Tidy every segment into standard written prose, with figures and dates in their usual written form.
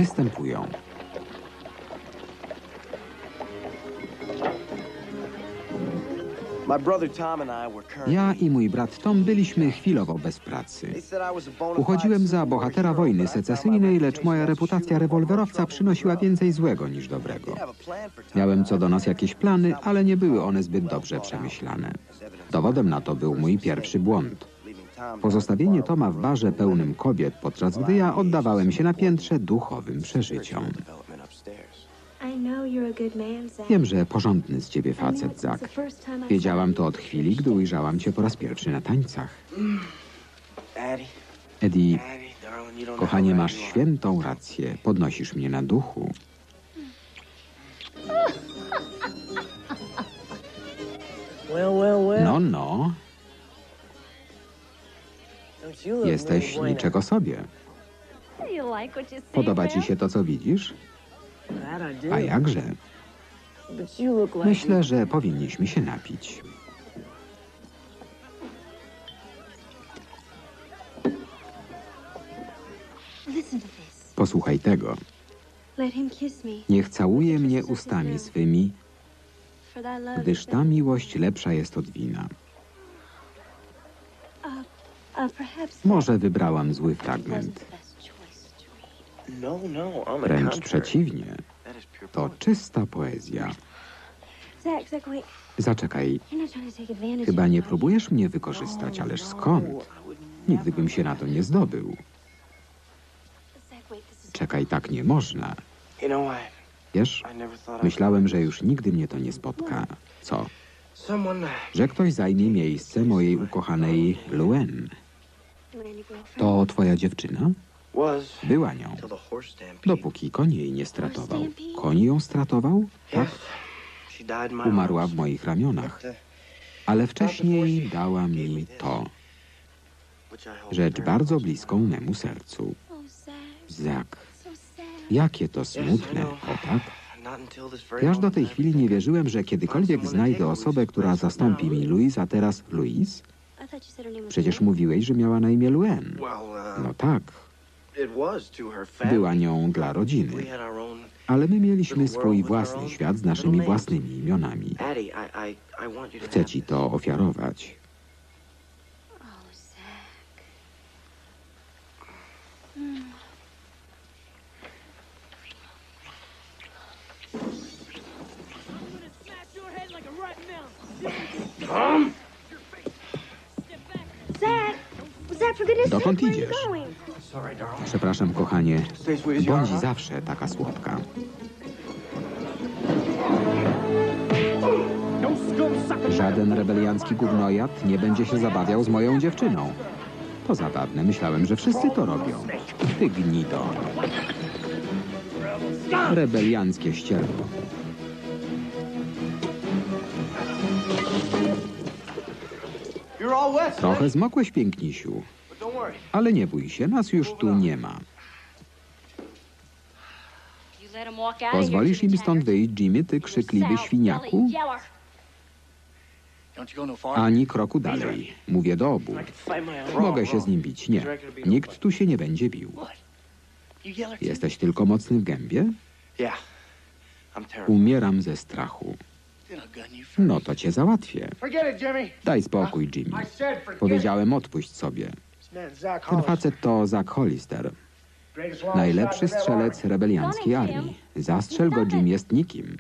występują. Ja i mój brat Tom byliśmy chwilowo bez pracy. Uchodziłem za bohatera wojny secesyjnej, lecz moja reputacja rewolwerowca przynosiła więcej złego niż dobrego. Miałem co do nas jakieś plany, ale nie były one zbyt dobrze przemyślane. Dowodem na to był mój pierwszy błąd. Pozostawienie Toma w barze pełnym kobiet, podczas gdy ja oddawałem się na piętrze duchowym przeżyciom. Wiem, że porządny z ciebie facet, Zach. Wiedziałam to od chwili, gdy ujrzałam cię po raz pierwszy na tańcach. Eddie, kochanie, masz świętą rację. Podnosisz mnie na duchu. No. Jesteś niczego sobie. Podoba ci się to, co widzisz? A jakże? Myślę, że powinniśmy się napić. Posłuchaj tego. Niech całuje mnie ustami swymi, gdyż ta miłość lepsza jest od wina. Może wybrałam zły fragment. Wręcz przeciwnie. To czysta poezja. Zaczekaj. Chyba nie próbujesz mnie wykorzystać, ależ skąd? Nigdy bym się na to nie zdobył. Czekaj, tak nie można. Wiesz, myślałem, że już nigdy mnie to nie spotka. Co? Że ktoś zajmie miejsce mojej ukochanej Luen. To twoja dziewczyna? Była nią. Dopóki koń jej nie stratował. Koń ją stratował? Tak. Umarła w moich ramionach. Ale wcześniej dała mi to. Rzecz bardzo bliską memu sercu. Zach. Jakie to smutne, o tak? Ja aż do tej chwili nie wierzyłem, że kiedykolwiek znajdę osobę, która zastąpi mi Louise, a teraz Louise? Przecież mówiłeś, że miała na imię Luen. No tak. Była nią dla rodziny. Ale my mieliśmy swój własny świat z naszymi własnymi imionami. Chcę ci to ofiarować. Dokąd idziesz? Przepraszam, kochanie. Bądź zawsze taka słodka. Żaden rebeliancki gównojad nie będzie się zabawiał z moją dziewczyną. To zabawne. Myślałem, że wszyscy to robią. Ty gnido. Rebelianckie ścierwo. Trochę zmokłeś, pięknisiu. Ale nie bój się, nas już tu nie ma. Pozwolisz im stąd wyjść, Jimmy, ty krzykliwy świniaku? Ani kroku dalej. Mówię do obu. Mogę się z nim bić. Nie. Nikt tu się nie będzie bił. Jesteś tylko mocny w gębie? Umieram ze strachu. No to cię załatwię. Daj spokój, Jimmy. Powiedziałem, odpuść sobie. Ten facet to Zach Hollister. Najlepszy strzelec rebelianckiej armii. Zastrzel go, Jim jest nikim.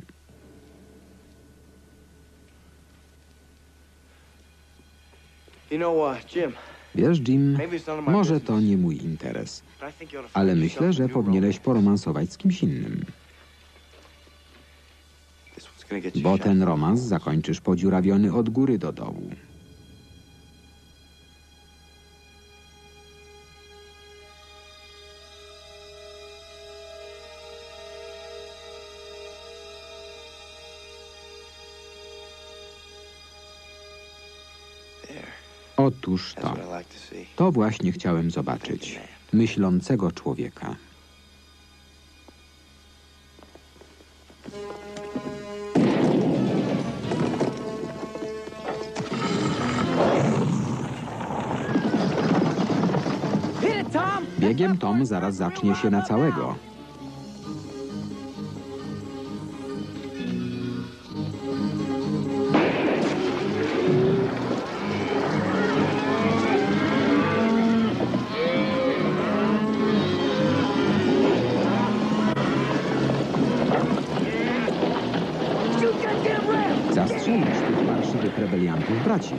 Wiesz, Jim, może to nie mój interes, ale myślę, że powinieneś poromansować z kimś innym. Bo ten romans zakończysz podziurawiony od góry do dołu. Otóż to. To właśnie chciałem zobaczyć. Myślącego człowieka. Biegiem Tom zaraz zacznie się na całego. strzelić tych parszywych rebeliantów braci.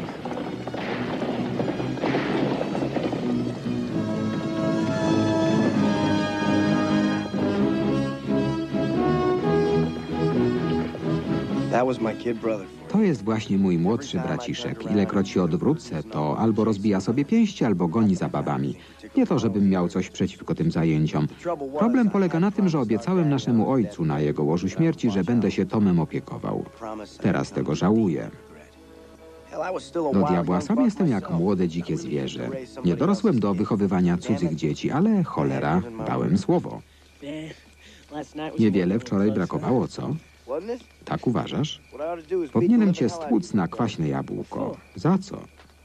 To jest właśnie mój młodszy braciszek. Ilekroć się odwrócę, to albo rozbija sobie pięści, albo goni za babami. Nie to, żebym miał coś przeciwko tym zajęciom. Problem polega na tym, że obiecałem naszemu ojcu na jego łożu śmierci, że będę się Tomem opiekował. Teraz tego żałuję. Do diabła, sam jestem jak młode dzikie zwierzę. Nie dorosłem do wychowywania cudzych dzieci, ale cholera, dałem słowo. Niewiele wczoraj brakowało, co? Tak uważasz? Powinienem cię stłuc na kwaśne jabłko. Za co?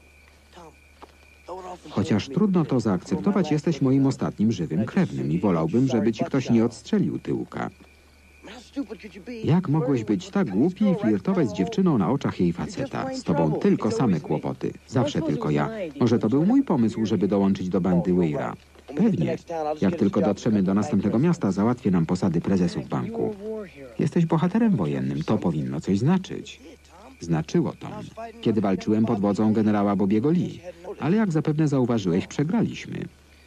Chociaż trudno to zaakceptować, jesteś moim ostatnim żywym krewnym i wolałbym, żeby ci ktoś nie odstrzelił tyłka. Jak mogłeś być tak głupi i flirtować z dziewczyną na oczach jej faceta? Z tobą tylko same kłopoty. Zawsze tylko ja. Może to był mój pomysł, żeby dołączyć do bandy Weira. Pewnie. Jak tylko dotrzemy do następnego miasta, załatwię nam posady prezesów banku. Jesteś bohaterem wojennym. To powinno coś znaczyć. Znaczyło to. Kiedy walczyłem pod wodzą generała Bobiego Lee. Ale jak zapewne zauważyłeś, przegraliśmy.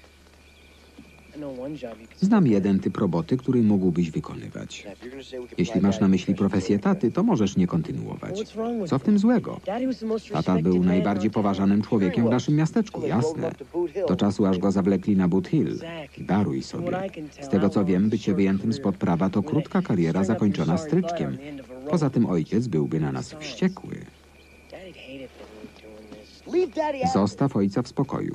Znam jeden typ roboty, który mógłbyś wykonywać. Jeśli masz na myśli profesję taty, to możesz nie kontynuować. Co w tym złego? Tata był najbardziej poważanym człowiekiem w naszym miasteczku, jasne. Do czasu, aż go zawlekli na Boot Hill. Daruj sobie. Z tego co wiem, bycie wyjętym spod prawa to krótka kariera zakończona stryczkiem. Poza tym ojciec byłby na nas wściekły. Zostaw ojca w spokoju.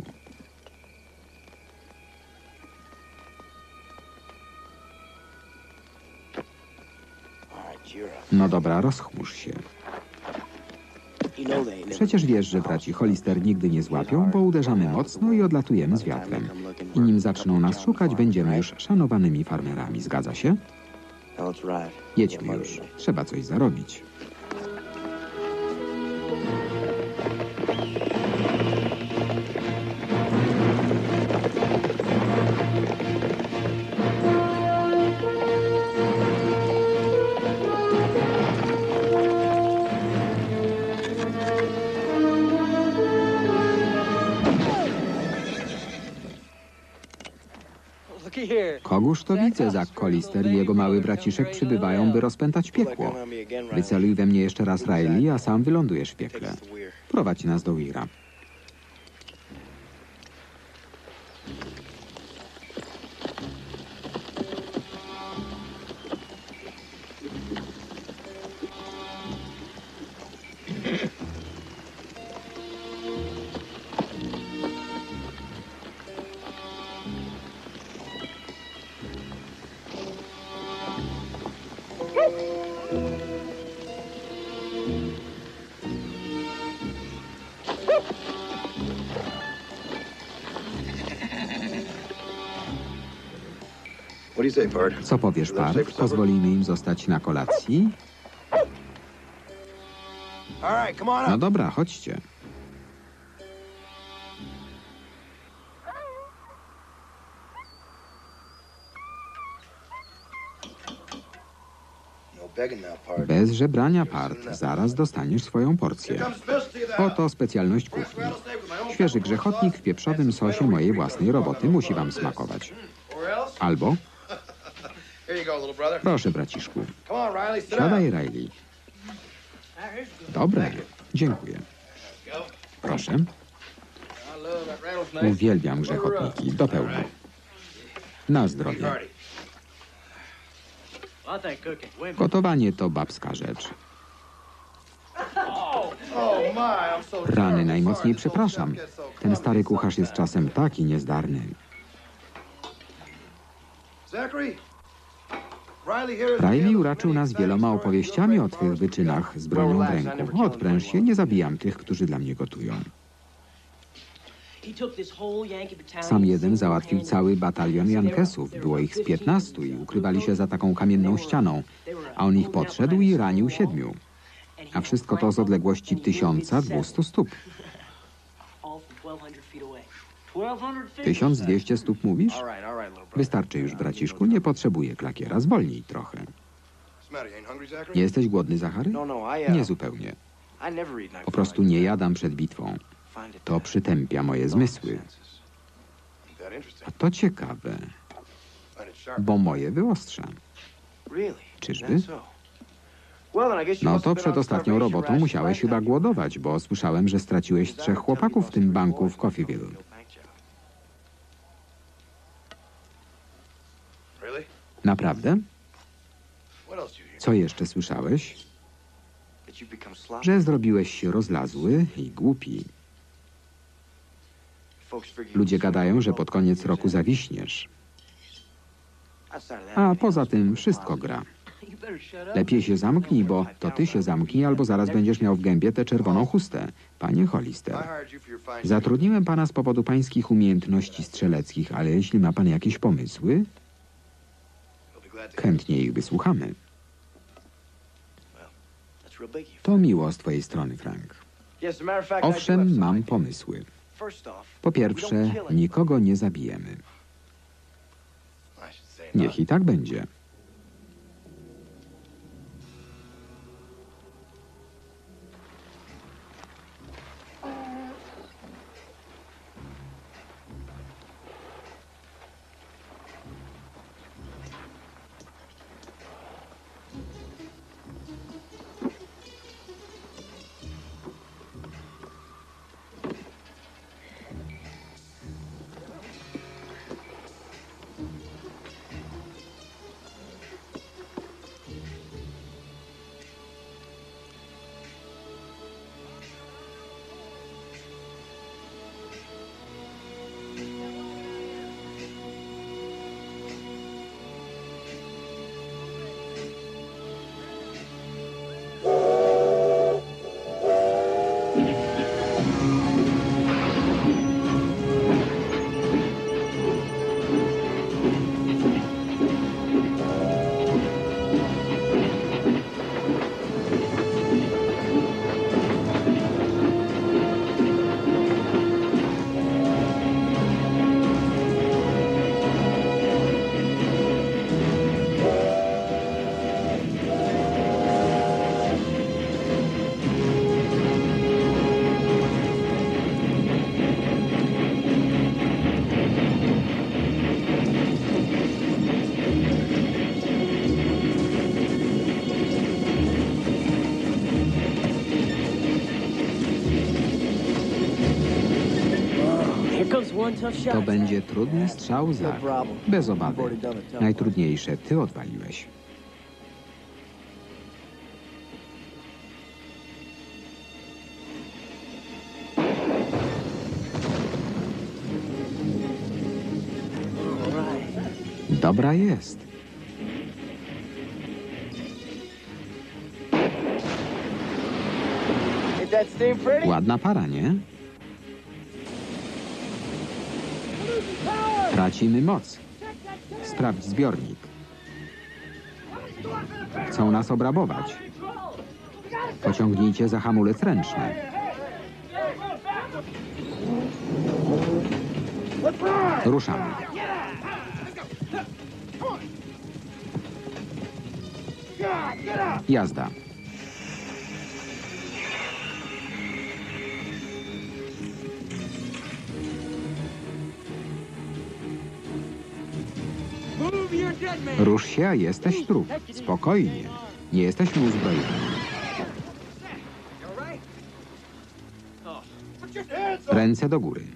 No dobra, rozchmurz się. Przecież wiesz, że braci Hollister nigdy nie złapią, bo uderzamy mocno i odlatujemy z wiatrem. I nim zaczną nas szukać, będziemy już szanowanymi farmerami. Zgadza się? Jedźmy już. Trzeba coś zarobić. Kogóż to widzę, Zack Hollister i jego mały braciszek przybywają, by rozpętać piekło. Wyceluj we mnie jeszcze raz Riley, a sam wylądujesz w piekle. Prowadź nas do Weira. Co powiesz, Bart? Pozwolimy im zostać na kolacji? No dobra, chodźcie. Bez żebrania, Bart. Zaraz dostaniesz swoją porcję. Oto specjalność kuchni. Świeży grzechotnik w pieprzowym sosie mojej własnej roboty musi wam smakować. Albo... Proszę, braciszku. Siadaj, Riley. Dobre. Dziękuję. Proszę. Uwielbiam grzechotniki. Do pełna. Na zdrowie. Gotowanie to babska rzecz. Rany, najmocniej przepraszam. Ten stary kucharz jest czasem taki niezdarny. Riley uraczył nas wieloma opowieściami o twych wyczynach z bronią w ręku. Odpręż się, nie zabijam tych, którzy dla mnie gotują. Sam jeden załatwił cały batalion Jankesów. Było ich z 15 i ukrywali się za taką kamienną ścianą. A on ich podszedł i ranił 7. A wszystko to z odległości 1200 stóp. 1200 stóp mówisz? Wystarczy już, braciszku, nie potrzebuję klakiera. Zwolnij trochę. Nie jesteś głodny, Zachary? Nie zupełnie. Po prostu nie jadam przed bitwą. To przytępia moje zmysły. A to ciekawe, bo moje wyostrza. Czyżby? No to przed ostatnią robotą musiałeś chyba głodować, bo słyszałem, że straciłeś 3 chłopaków w tym banku w Coffeyville. Naprawdę? Co jeszcze słyszałeś? Że zrobiłeś się rozlazły i głupi. Ludzie gadają, że pod koniec roku zawiśniesz. A poza tym wszystko gra. Lepiej się zamknij, bo to ty się zamknij, albo zaraz będziesz miał w gębie tę czerwoną chustę. Panie Hollister, zatrudniłem pana z powodu pańskich umiejętności strzeleckich, ale jeśli ma pan jakieś pomysły, chętnie ich wysłuchamy. To miło z twojej strony, Frank. Owszem, mam pomysły. Po pierwsze, nikogo nie zabijemy. Niech i tak będzie. To będzie trudny strzał, Zach. Bez obawy. Najtrudniejsze ty odwaliłeś. Dobra jest. Ładna para, nie? Tracimy moc. Sprawdź zbiornik. Chcą nas obrabować. Pociągnijcie za hamulec ręczny. Ruszamy. Jazda. Rusz się, a jesteś trup. Spokojnie. Nie jesteśmy uzbrojeni. Ręce do góry.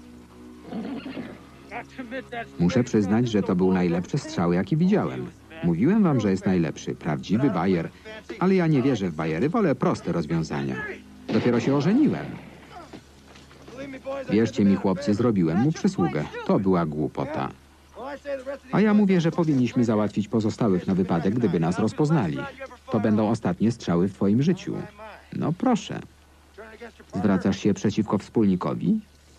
Muszę przyznać, że to był najlepszy strzał, jaki widziałem. Mówiłem wam, że jest najlepszy, prawdziwy bajer. Ale ja nie wierzę w bajery, wolę proste rozwiązania. Dopiero się ożeniłem. Wierzcie mi, chłopcy, zrobiłem mu przysługę. To była głupota. A ja mówię, że powinniśmy załatwić pozostałych na wypadek, gdyby nas rozpoznali. To będą ostatnie strzały w twoim życiu. No proszę. Zwracasz się przeciwko wspólnikowi?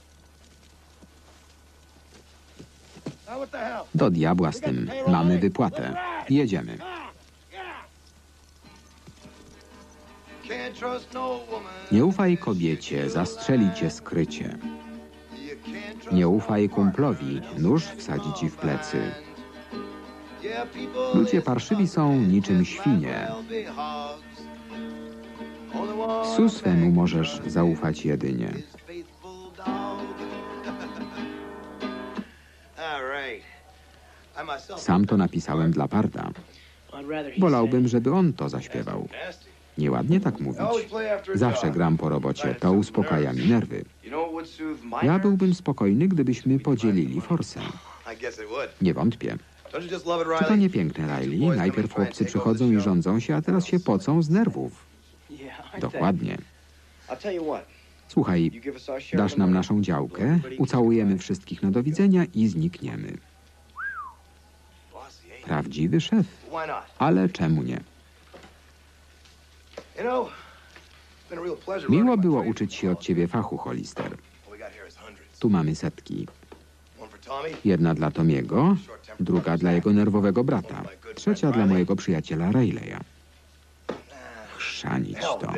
Do diabła z tym. Mamy wypłatę. Jedziemy. Nie ufaj kobiecie, zastrzeli cię skrycie. Nie ufaj kumplowi, nóż wsadzi ci w plecy. Ludzie parszywi są niczym świnie. Psu swemu możesz zaufać jedynie. Sam to napisałem dla Parda. Wolałbym, żeby on to zaśpiewał. Nieładnie tak mówić. Zawsze gram po robocie, to uspokaja mi nerwy. Ja byłbym spokojny, gdybyśmy podzielili forsę. Nie wątpię. Czy to nie piękne, Riley? Najpierw chłopcy przychodzą i rządzą się, a teraz się pocą z nerwów. Dokładnie. Słuchaj, dasz nam naszą działkę, ucałujemy wszystkich na do widzenia i znikniemy. Prawdziwy szef. Ale czemu nie? Miło było uczyć się od ciebie fachu, Hollister. Tu mamy setki. Jedna dla Tomiego, druga dla jego nerwowego brata, trzecia dla mojego przyjaciela Rayleigha. Chrzanić to.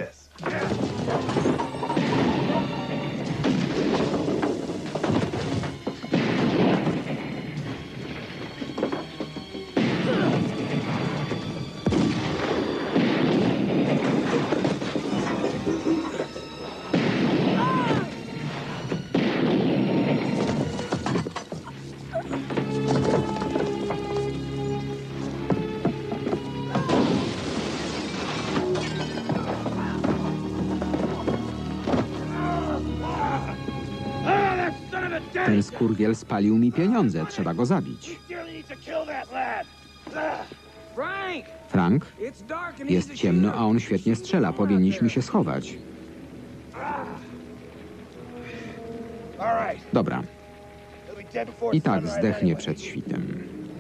Ten skurwiel spalił mi pieniądze. Trzeba go zabić. Frank, jest ciemno, a on świetnie strzela. Powinniśmy się schować. Dobra. I tak zdechnie przed świtem.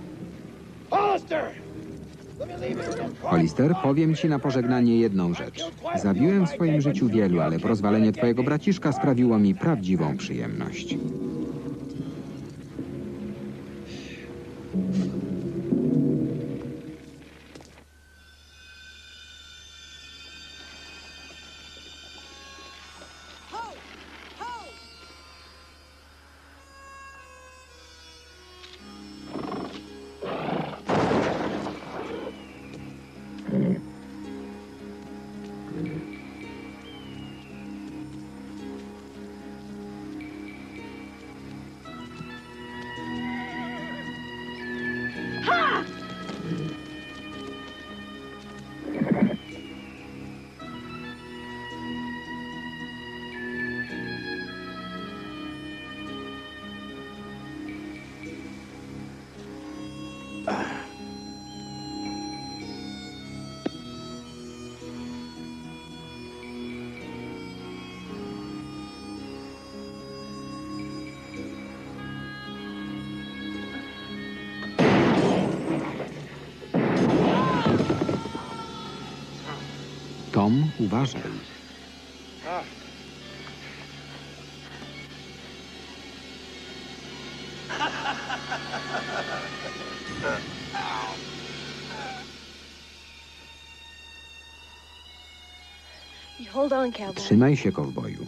Hollister, powiem ci na pożegnanie jedną rzecz. Zabiłem w swoim życiu wielu, ale rozwalenie twojego braciszka sprawiło mi prawdziwą przyjemność. Tom, uważaj. Trzymaj się, kowboju.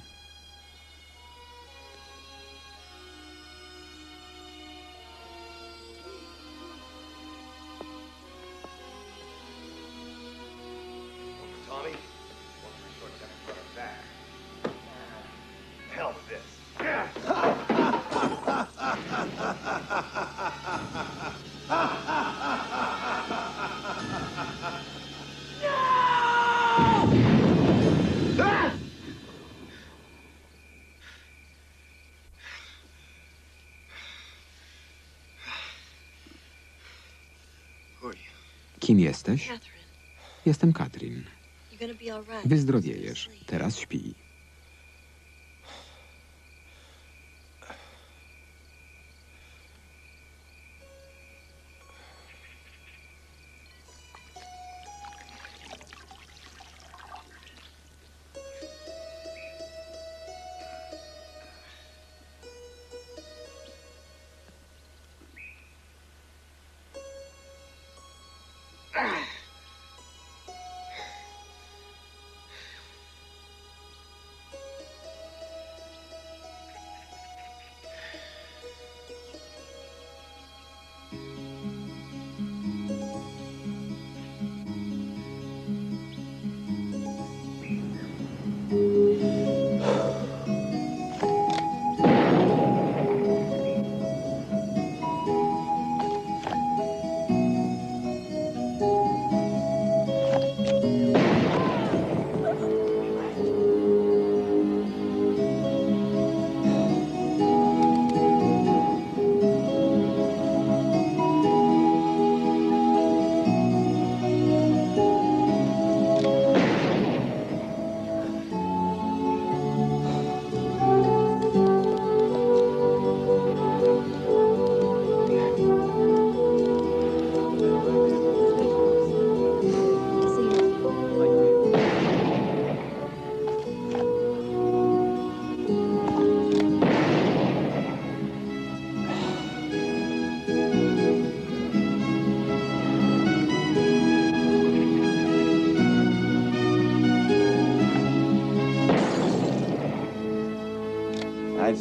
Kim jesteś? Jestem Katrin. Wyzdrowiejesz. Teraz śpij.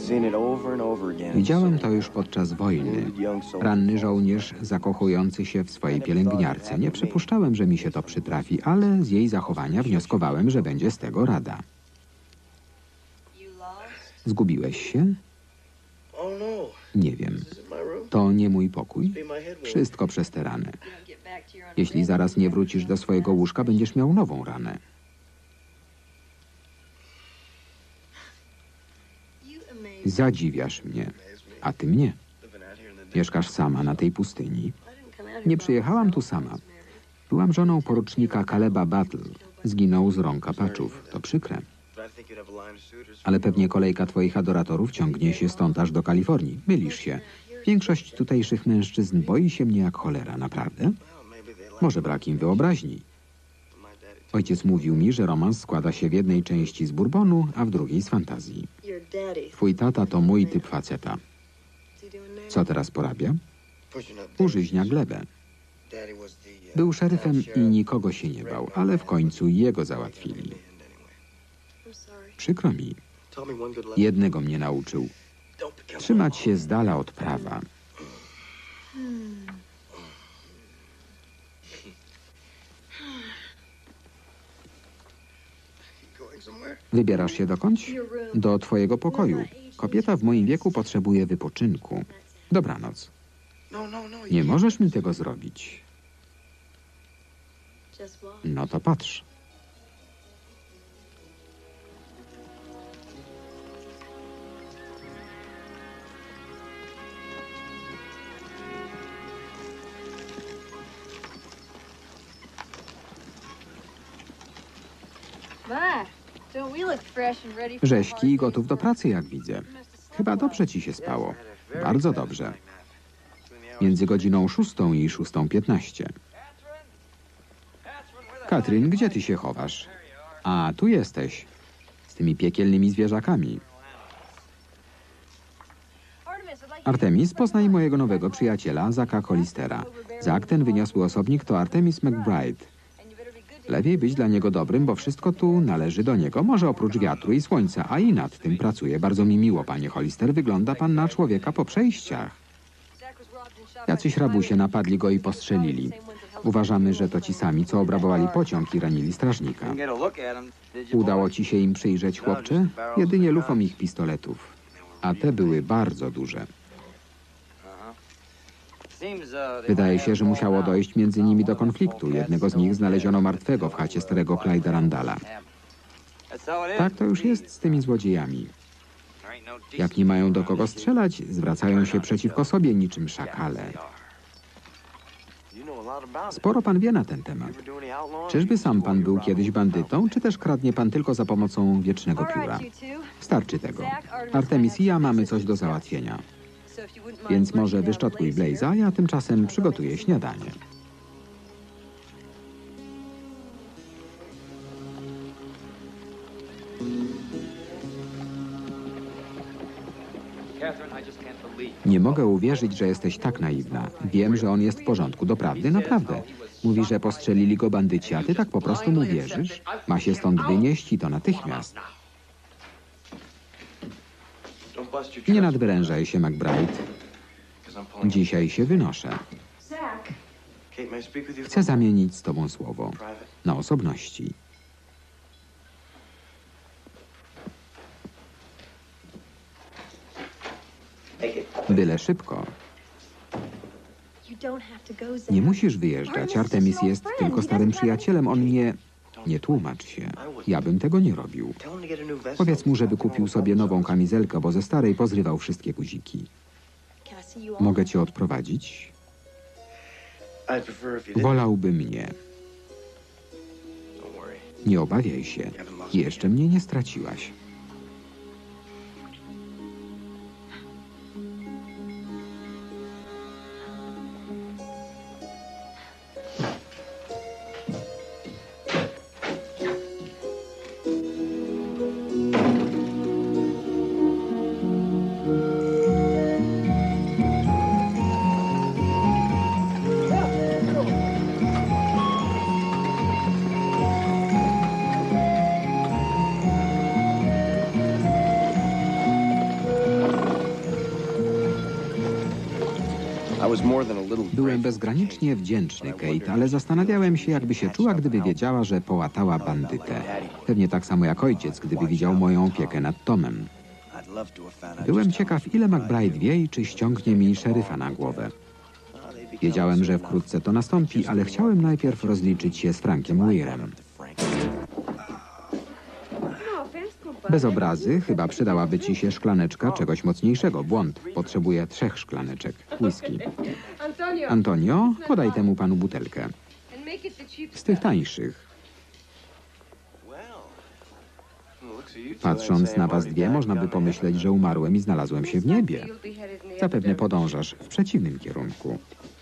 Widziałem to już podczas wojny. Ranny żołnierz zakochujący się w swojej pielęgniarce. Nie przypuszczałem, że mi się to przytrafi, ale z jej zachowania wnioskowałem, że będzie z tego rada. Zgubiłeś się? Nie wiem. To nie mój pokój? Wszystko przez te rany. Jeśli zaraz nie wrócisz do swojego łóżka, będziesz miał nową ranę. Zadziwiasz mnie, a ty mnie. Mieszkasz sama na tej pustyni. Nie przyjechałam tu sama. Byłam żoną porucznika Caleba Battle. Zginął z rąk Apaczów. To przykre. Ale pewnie kolejka twoich adoratorów ciągnie się stąd aż do Kalifornii. Mylisz się. Większość tutejszych mężczyzn boi się mnie jak cholera, naprawdę? Może brak im wyobraźni. Ojciec mówił mi, że romans składa się w jednej części z bourbonu, a w drugiej z fantazji. Twój tata to mój typ faceta. Co teraz porabia? Użyźnia glebę. Był szeryfem i nikogo się nie bał, ale w końcu jego załatwili. Przykro mi. Jednego mnie nauczył. Trzymać się z dala od prawa. Wybierasz się dokądś? Do twojego pokoju. Kobieta w moim wieku potrzebuje wypoczynku. Dobranoc. Nie możesz mi tego zrobić. No to patrz. Rześki i gotów do pracy, jak widzę. Chyba dobrze ci się spało. Bardzo dobrze. Między godziną 6 i 6:15. Katrin, gdzie ty się chowasz? A, tu jesteś. Z tymi piekielnymi zwierzakami. Artemis, poznaj mojego nowego przyjaciela, Zacka Collistera. Zack, ten wyniosły osobnik, to Artemis McBride. Lepiej być dla niego dobrym, bo wszystko tu należy do niego, może oprócz wiatru i słońca, a i nad tym pracuje. Bardzo mi miło, panie Hollister. Wygląda pan na człowieka po przejściach. Jacyś rabusie napadli go i postrzelili. Uważamy, że to ci sami, co obrabowali pociąg i ranili strażnika. Udało ci się im przyjrzeć, chłopcze? Jedynie lufą ich pistoletów. A te były bardzo duże. Wydaje się, że musiało dojść między nimi do konfliktu. Jednego z nich znaleziono martwego w chacie starego Clyda Randalla. Tak to już jest z tymi złodziejami. Jak nie mają do kogo strzelać, zwracają się przeciwko sobie niczym szakale. Sporo pan wie na ten temat. Czyżby sam pan był kiedyś bandytą, czy też kradnie pan tylko za pomocą wiecznego pióra? Starczy tego. Artemis i ja mamy coś do załatwienia. Więc może wyszczotkuj Blaze'a, ja tymczasem przygotuję śniadanie. Nie mogę uwierzyć, że jesteś tak naiwna. Wiem, że on jest w porządku. Doprawdy, naprawdę. Mówi, że postrzelili go bandyci, a ty tak po prostu mu wierzysz? Ma się stąd wynieść i to natychmiast. Nie nadwyrężaj się, McBride. Dzisiaj się wynoszę. Chcę zamienić z tobą słowo. Na osobności. Byle szybko. Nie musisz wyjeżdżać. Artemis jest tylko starym przyjacielem. On nie... Nie tłumacz się. Ja bym tego nie robił. Powiedz mu, żeby kupił sobie nową kamizelkę, bo ze starej pozrywał wszystkie guziki. Mogę cię odprowadzić? Wolałbym nie. Nie obawiaj się. Jeszcze mnie nie straciłaś. Byłem bezgranicznie wdzięczny Kate, ale zastanawiałem się, jakby się czuła, gdyby wiedziała, że połatała bandytę. Pewnie tak samo jak ojciec, gdyby widział moją opiekę nad Tomem. Byłem ciekaw, ile McBride wie i czy ściągnie mi szeryfa na głowę. Wiedziałem, że wkrótce to nastąpi, ale chciałem najpierw rozliczyć się z Frankiem Weirem. Bez obrazy, chyba przydałaby ci się szklaneczka czegoś mocniejszego. Błąd. Potrzebuję 3 szklaneczek. Whisky. Antonio, podaj temu panu butelkę. Z tych tańszych. Patrząc na was dwie, można by pomyśleć, że umarłem i znalazłem się w niebie. Zapewne podążasz w przeciwnym kierunku.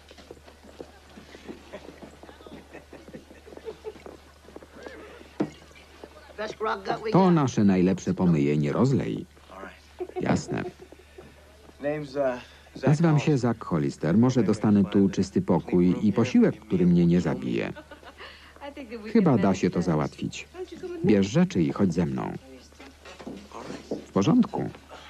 To nasze najlepsze pomyje, nie rozlej. Jasne. Nazywam się Zach Hollister. Może dostanę tu czysty pokój i posiłek, który mnie nie zabije. Chyba da się to załatwić. Bierz rzeczy i chodź ze mną. W porządku.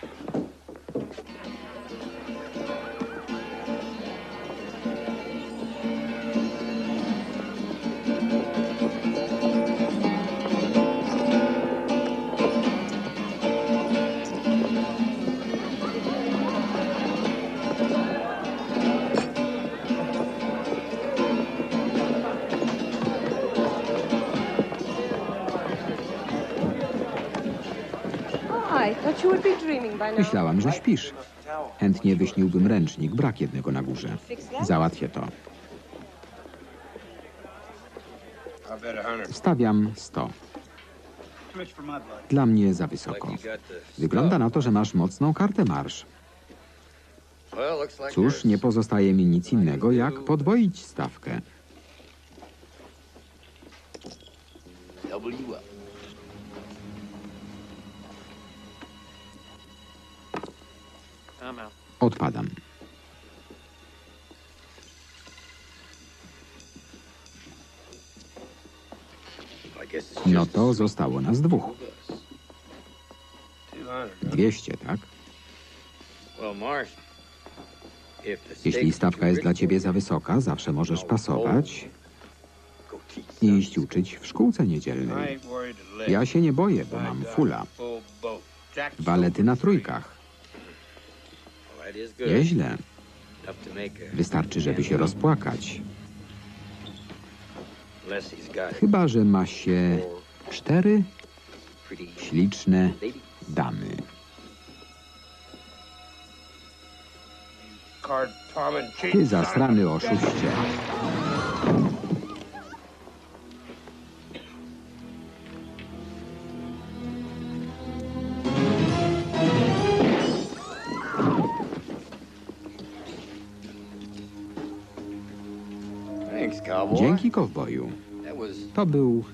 Myślałam, że śpisz. Chętnie wyśniłbym ręcznik, brak jednego na górze. Załatwię to. Stawiam 100. Dla mnie za wysoko. Wygląda na to, że masz mocną kartę marsz. Cóż, nie pozostaje mi nic innego, jak podwoić stawkę. Odpadam. No to zostało nas 2. 200, tak? Jeśli stawka jest dla ciebie za wysoka, zawsze możesz pasować i iść uczyć w szkółce niedzielnej. Ja się nie boję, bo mam fulla. Walety na trójkach. Nieźle. Wystarczy, żeby się rozpłakać. Chyba że ma się 4 śliczne damy. Ty zasrany oszuście. Dzięki, kowboju. To był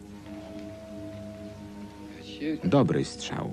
dobry strzał.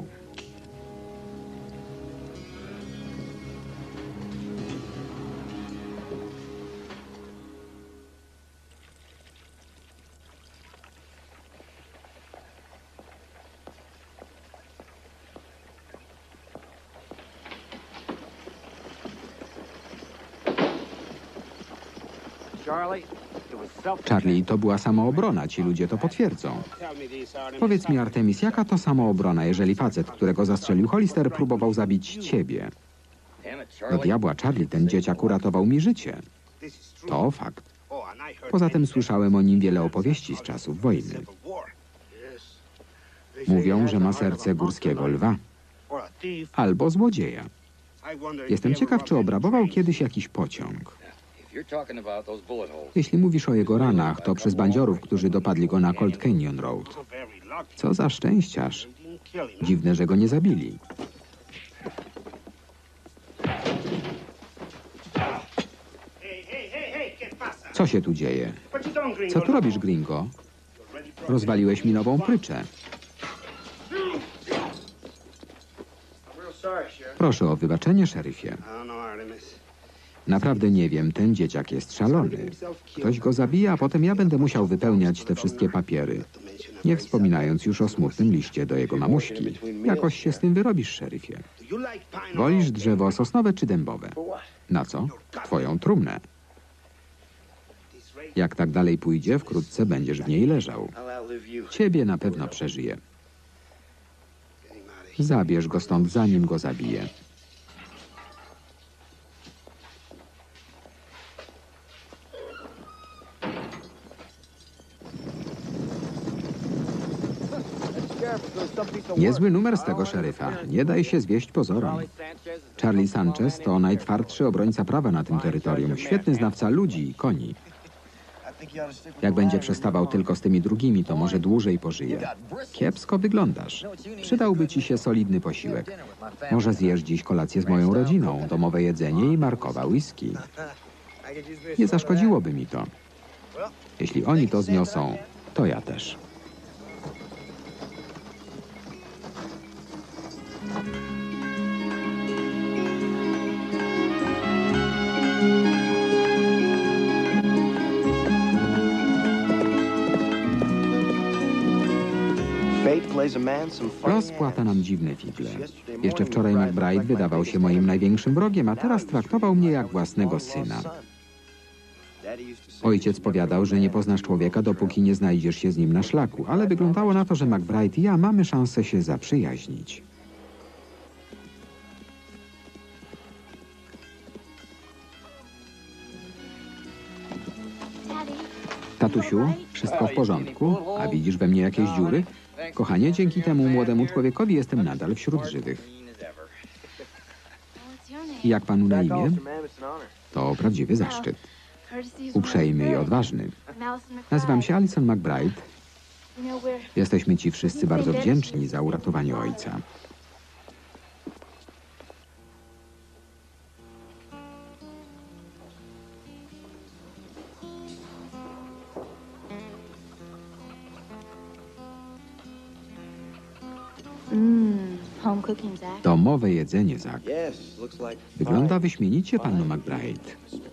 Charlie, to była samoobrona, ci ludzie to potwierdzą. Powiedz mi, Artemis, jaka to samoobrona, jeżeli facet, którego zastrzelił Hollister, próbował zabić ciebie? Do diabła, Charlie, ten dzieciak uratował mi życie. To fakt. Poza tym słyszałem o nim wiele opowieści z czasów wojny. Mówią, że ma serce górskiego lwa. Albo złodzieja. Jestem ciekaw, czy obrabował kiedyś jakiś pociąg. Jeśli mówisz o jego ranach, to przez bandziorów, którzy dopadli go na Cold Canyon Road. Co za szczęściarz. Dziwne, że go nie zabili. Co się tu dzieje? Co tu robisz, gringo? Rozwaliłeś mi nową pryczę. Proszę o wybaczenie, szeryfie. Naprawdę nie wiem, ten dzieciak jest szalony. Ktoś go zabija, a potem ja będę musiał wypełniać te wszystkie papiery. Nie wspominając już o smutnym liście do jego mamuśki. Jakoś się z tym wyrobisz, szeryfie. Wolisz drzewo sosnowe czy dębowe? Na co? Twoją trumnę. Jak tak dalej pójdzie, wkrótce będziesz w niej leżał. Ciebie na pewno przeżyje. Zabierz go stąd, zanim go zabije. Niezły numer z tego szeryfa. Nie daj się zwieść pozorom. Charlie Sanchez to najtwardszy obrońca prawa na tym terytorium. Świetny znawca ludzi i koni. Jak będzie przestawał tylko z tymi drugimi, to może dłużej pożyje. Kiepsko wyglądasz. Przydałby ci się solidny posiłek. Może zjesz dziś kolację z moją rodziną, domowe jedzenie i markowa whisky. Nie zaszkodziłoby mi to. Jeśli oni to zniosą, to ja też. Los płata nam dziwne figle. Jeszcze wczoraj McBride wydawał się moim największym wrogiem, a teraz traktował mnie jak własnego syna. Ojciec powiadał, że nie poznasz człowieka, dopóki nie znajdziesz się z nim na szlaku, ale wyglądało na to, że McBride i ja mamy szansę się zaprzyjaźnić. Tatusiu, wszystko w porządku? A widzisz we mnie jakieś dziury? Kochanie, dzięki temu młodemu człowiekowi jestem nadal wśród żywych. I jak panu na imię? To prawdziwy zaszczyt. Uprzejmy i odważny. Nazywam się Alison McBride. Jesteśmy ci wszyscy bardzo wdzięczni za uratowanie ojca. Domowe jedzenie, Zach. Wygląda wyśmienicie, panno McBride.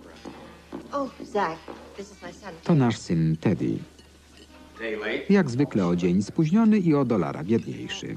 To nasz syn Teddy. Jak zwykle o dzień spóźniony i o $1 biedniejszy.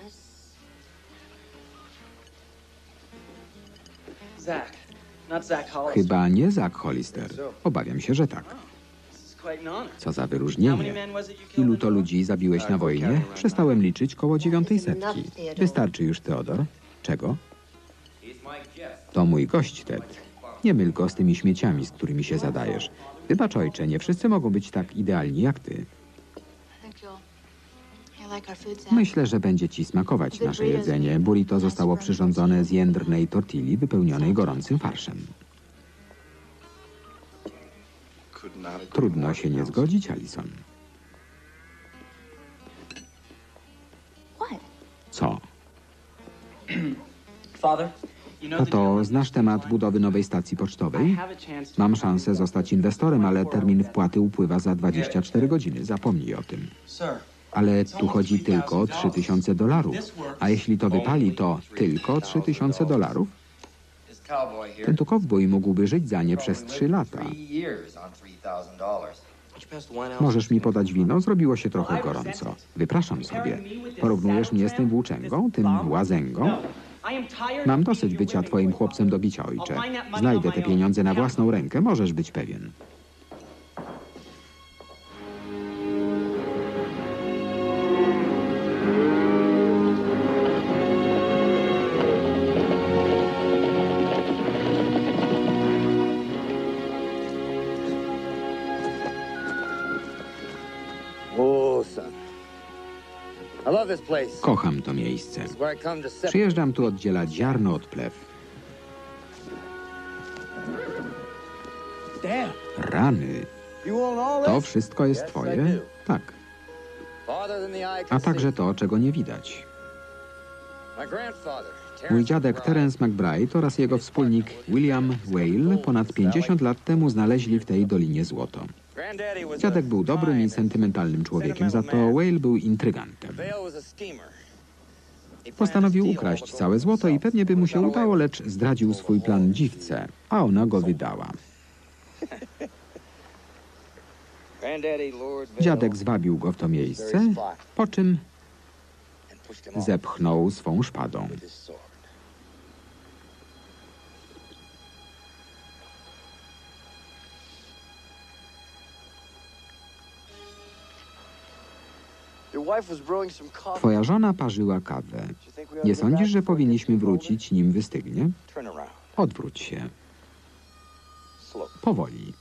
Chyba nie Zach Hollister. Obawiam się, że tak. Co za wyróżnienie. Ilu to ludzi zabiłeś na wojnie? Przestałem liczyć koło 900. Wystarczy już, Theodor. Czego? To mój gość, Ted. Nie myl go z tymi śmieciami, z którymi się zadajesz. Wybacz, ojcze, nie wszyscy mogą być tak idealni jak ty. Myślę, że będzie ci smakować nasze jedzenie. Burrito zostało przyrządzone z jędrnej tortilli wypełnionej gorącym farszem. Trudno się nie zgodzić, Alison. Co? Tato, znasz temat budowy nowej stacji pocztowej? Mam szansę zostać inwestorem, ale termin wpłaty upływa za 24 godziny. Zapomnij o tym. Ale tu chodzi tylko o $3000. A jeśli to wypali, to tylko $3000? Ten tu kowboj mógłby żyć za nie przez 3 lata. Możesz mi podać wino? Zrobiło się trochę gorąco. Wypraszam sobie. Porównujesz mnie z tym włóczęgą, tym łazęgą? Mam dosyć bycia twoim chłopcem do bicia, ojcze. Znajdę te pieniądze na własną rękę, możesz być pewien. Kocham to miejsce. Przyjeżdżam tu oddzielać ziarno od plew. Rany. To wszystko jest twoje? Tak. A także to, czego nie widać. Mój dziadek Terence McBride oraz jego wspólnik William Whale ponad 50 lat temu znaleźli w tej dolinie złoto. Dziadek był dobrym i sentymentalnym człowiekiem, za to Whale był intrygantem. Postanowił ukraść całe złoto i pewnie by mu się udało, lecz zdradził swój plan dziwce, a ona go wydała. Dziadek zwabił go w to miejsce, po czym zepchnął swą szpadą. Twoja żona parzyła kawę. Nie sądzisz, że powinniśmy wrócić, nim wystygnie? Odwróć się. Powoli.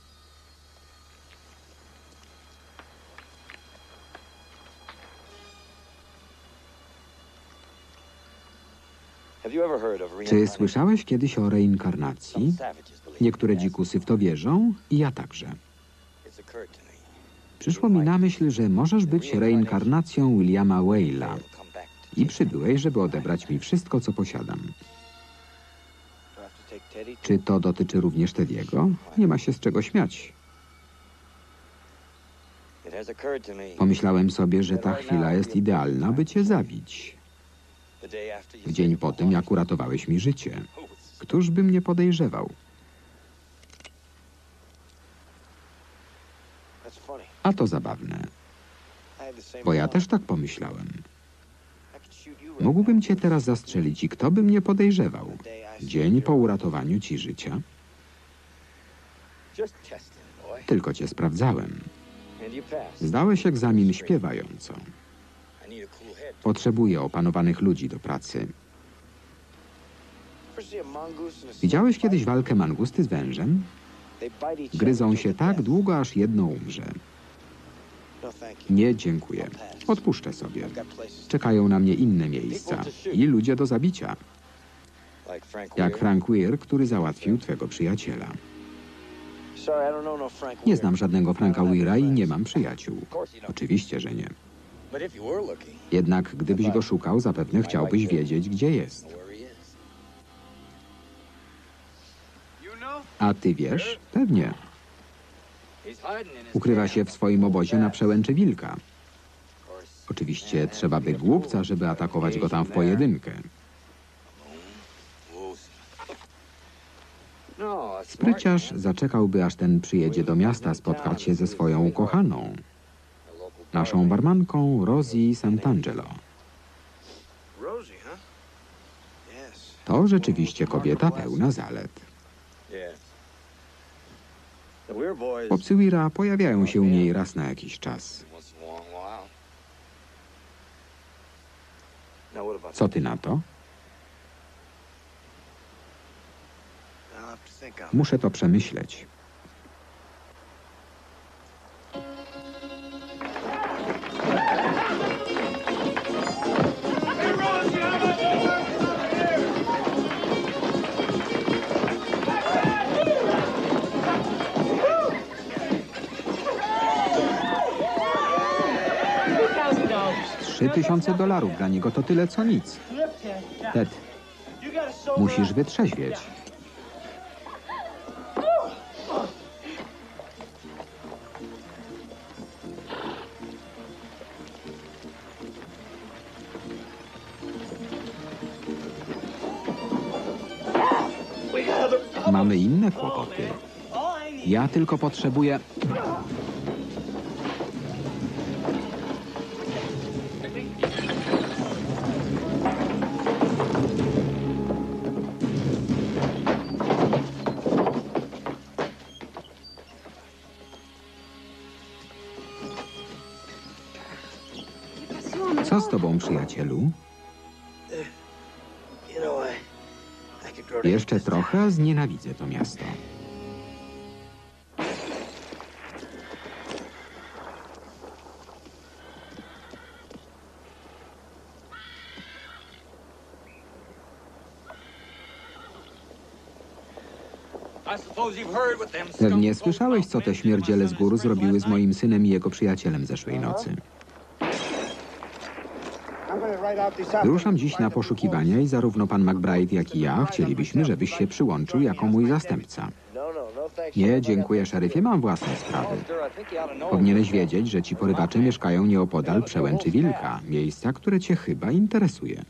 Czy słyszałeś kiedyś o reinkarnacji? Niektóre dzikusy w to wierzą i ja także. Przyszło mi na myśl, że możesz być reinkarnacją Williama Whale'a i przybyłeś, żeby odebrać mi wszystko, co posiadam. Czy to dotyczy również Teddy'ego? Nie ma się z czego śmiać. Pomyślałem sobie, że ta chwila jest idealna, by cię zabić. W dzień po tym, jak uratowałeś mi życie. Któż by mnie podejrzewał? A to zabawne, bo ja też tak pomyślałem. Mógłbym cię teraz zastrzelić i kto by mnie podejrzewał? Dzień po uratowaniu ci życia. Tylko cię sprawdzałem. Zdałeś egzamin śpiewająco. Potrzebuję opanowanych ludzi do pracy. Widziałeś kiedyś walkę mangusty z wężem? Gryzą się tak długo, aż jedno umrze. Nie, dziękuję. Odpuszczę sobie. Czekają na mnie inne miejsca i ludzie do zabicia. Jak Frank Weir, który załatwił twego przyjaciela. Nie znam żadnego Franka Weira i nie mam przyjaciół. Oczywiście, że nie. Jednak gdybyś go szukał, zapewne chciałbyś wiedzieć, gdzie jest. A ty wiesz? Pewnie. Ukrywa się w swoim obozie na przełęczy wilka. Oczywiście trzeba by głupca, żeby atakować go tam w pojedynkę. Spryciarz zaczekałby, aż ten przyjedzie do miasta spotkać się ze swoją ukochaną, naszą barmanką Rosie Santangelo. To rzeczywiście kobieta pełna zalet. Chłopcy Weira pojawiają się u niej raz na jakiś czas. Co ty na to? Muszę to przemyśleć. $3000 dla niego to tyle co nic. Ted, musisz wytrzeźwieć. Mamy inne kłopoty. Ja tylko potrzebuję... Co z tobą, przyjacielu? Jeszcze trochę, a znienawidzę to miasto. Pewnie słyszałeś, co te śmierdziele z gór zrobiły z moim synem i jego przyjacielem zeszłej nocy. Wyruszam dziś na poszukiwania i zarówno pan McBride, jak i ja chcielibyśmy, żebyś się przyłączył jako mój zastępca. Nie, dziękuję, szeryfie, mam własne sprawy. Powinieneś wiedzieć, że ci porywacze mieszkają nieopodal przełęczy wilka, miejsca, które cię chyba interesuje.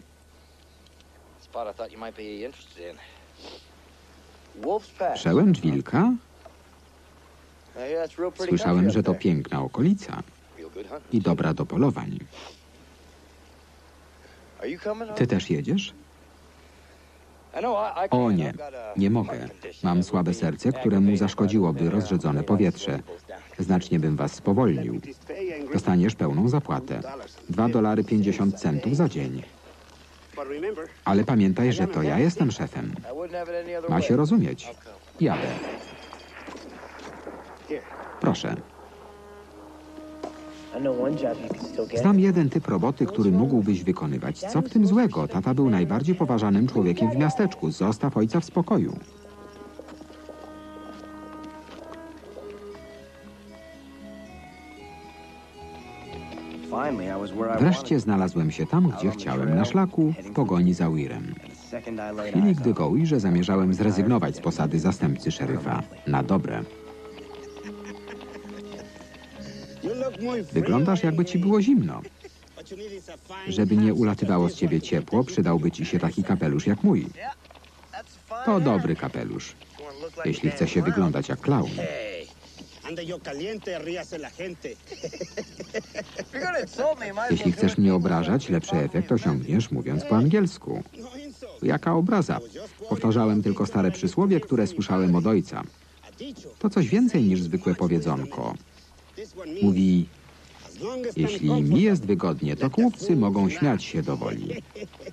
Przełęcz wilka? Słyszałem, że to piękna okolica i dobra do polowań. Ty też jedziesz? O nie, nie mogę. Mam słabe serce, któremu zaszkodziłoby rozrzedzone powietrze. Znacznie bym was spowolnił. Dostaniesz pełną zapłatę. $2.50 za dzień. Ale pamiętaj, że to ja jestem szefem. Ma się rozumieć. Jadę. Proszę. Znam jeden typ roboty, który mógłbyś wykonywać. Co w tym złego? Tata był najbardziej poważanym człowiekiem w miasteczku. Zostaw ojca w spokoju. Wreszcie znalazłem się tam, gdzie chciałem, na szlaku, w pogoni za Weirem. W chwili, gdy go ujrzę, zamierzałem zrezygnować z posady zastępcy szeryfa. Na dobre. Wyglądasz, jakby ci było zimno. Żeby nie ulatywało z ciebie ciepło, przydałby ci się taki kapelusz jak mój. To dobry kapelusz, jeśli chce się wyglądać jak klaun. Jeśli chcesz mnie obrażać, lepszy efekt osiągniesz, mówiąc po angielsku. Jaka obraza? Powtarzałem tylko stare przysłowie, które słyszałem od ojca. To coś więcej niż zwykłe powiedzonko. Mówi, jeśli mi jest wygodnie, to chłopcy mogą śmiać się do woli.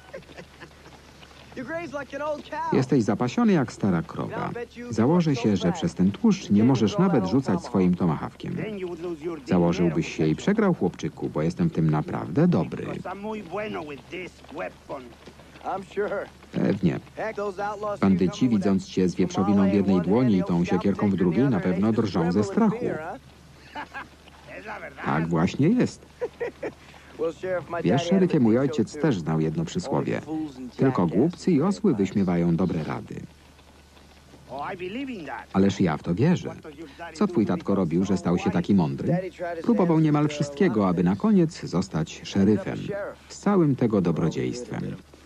Jesteś zapasiony jak stara krowa. Założę się, że przez ten tłuszcz nie możesz nawet rzucać swoim tomahawkiem. Założyłbyś się i przegrał, chłopczyku, bo jestem w tym naprawdę dobry. Pewnie. Bandyci, widząc cię z wieprzowiną w jednej dłoni i tą siekierką w drugiej, na pewno drżą ze strachu. Tak właśnie jest. Wiesz, szeryfie, mój ojciec też znał jedno przysłowie. Tylko głupcy i osły wyśmiewają dobre rady. Ależ ja w to wierzę. Co twój tatko robił, że stał się taki mądry? Próbował niemal wszystkiego, aby na koniec zostać szeryfem. Z całym tego dobrodziejstwem.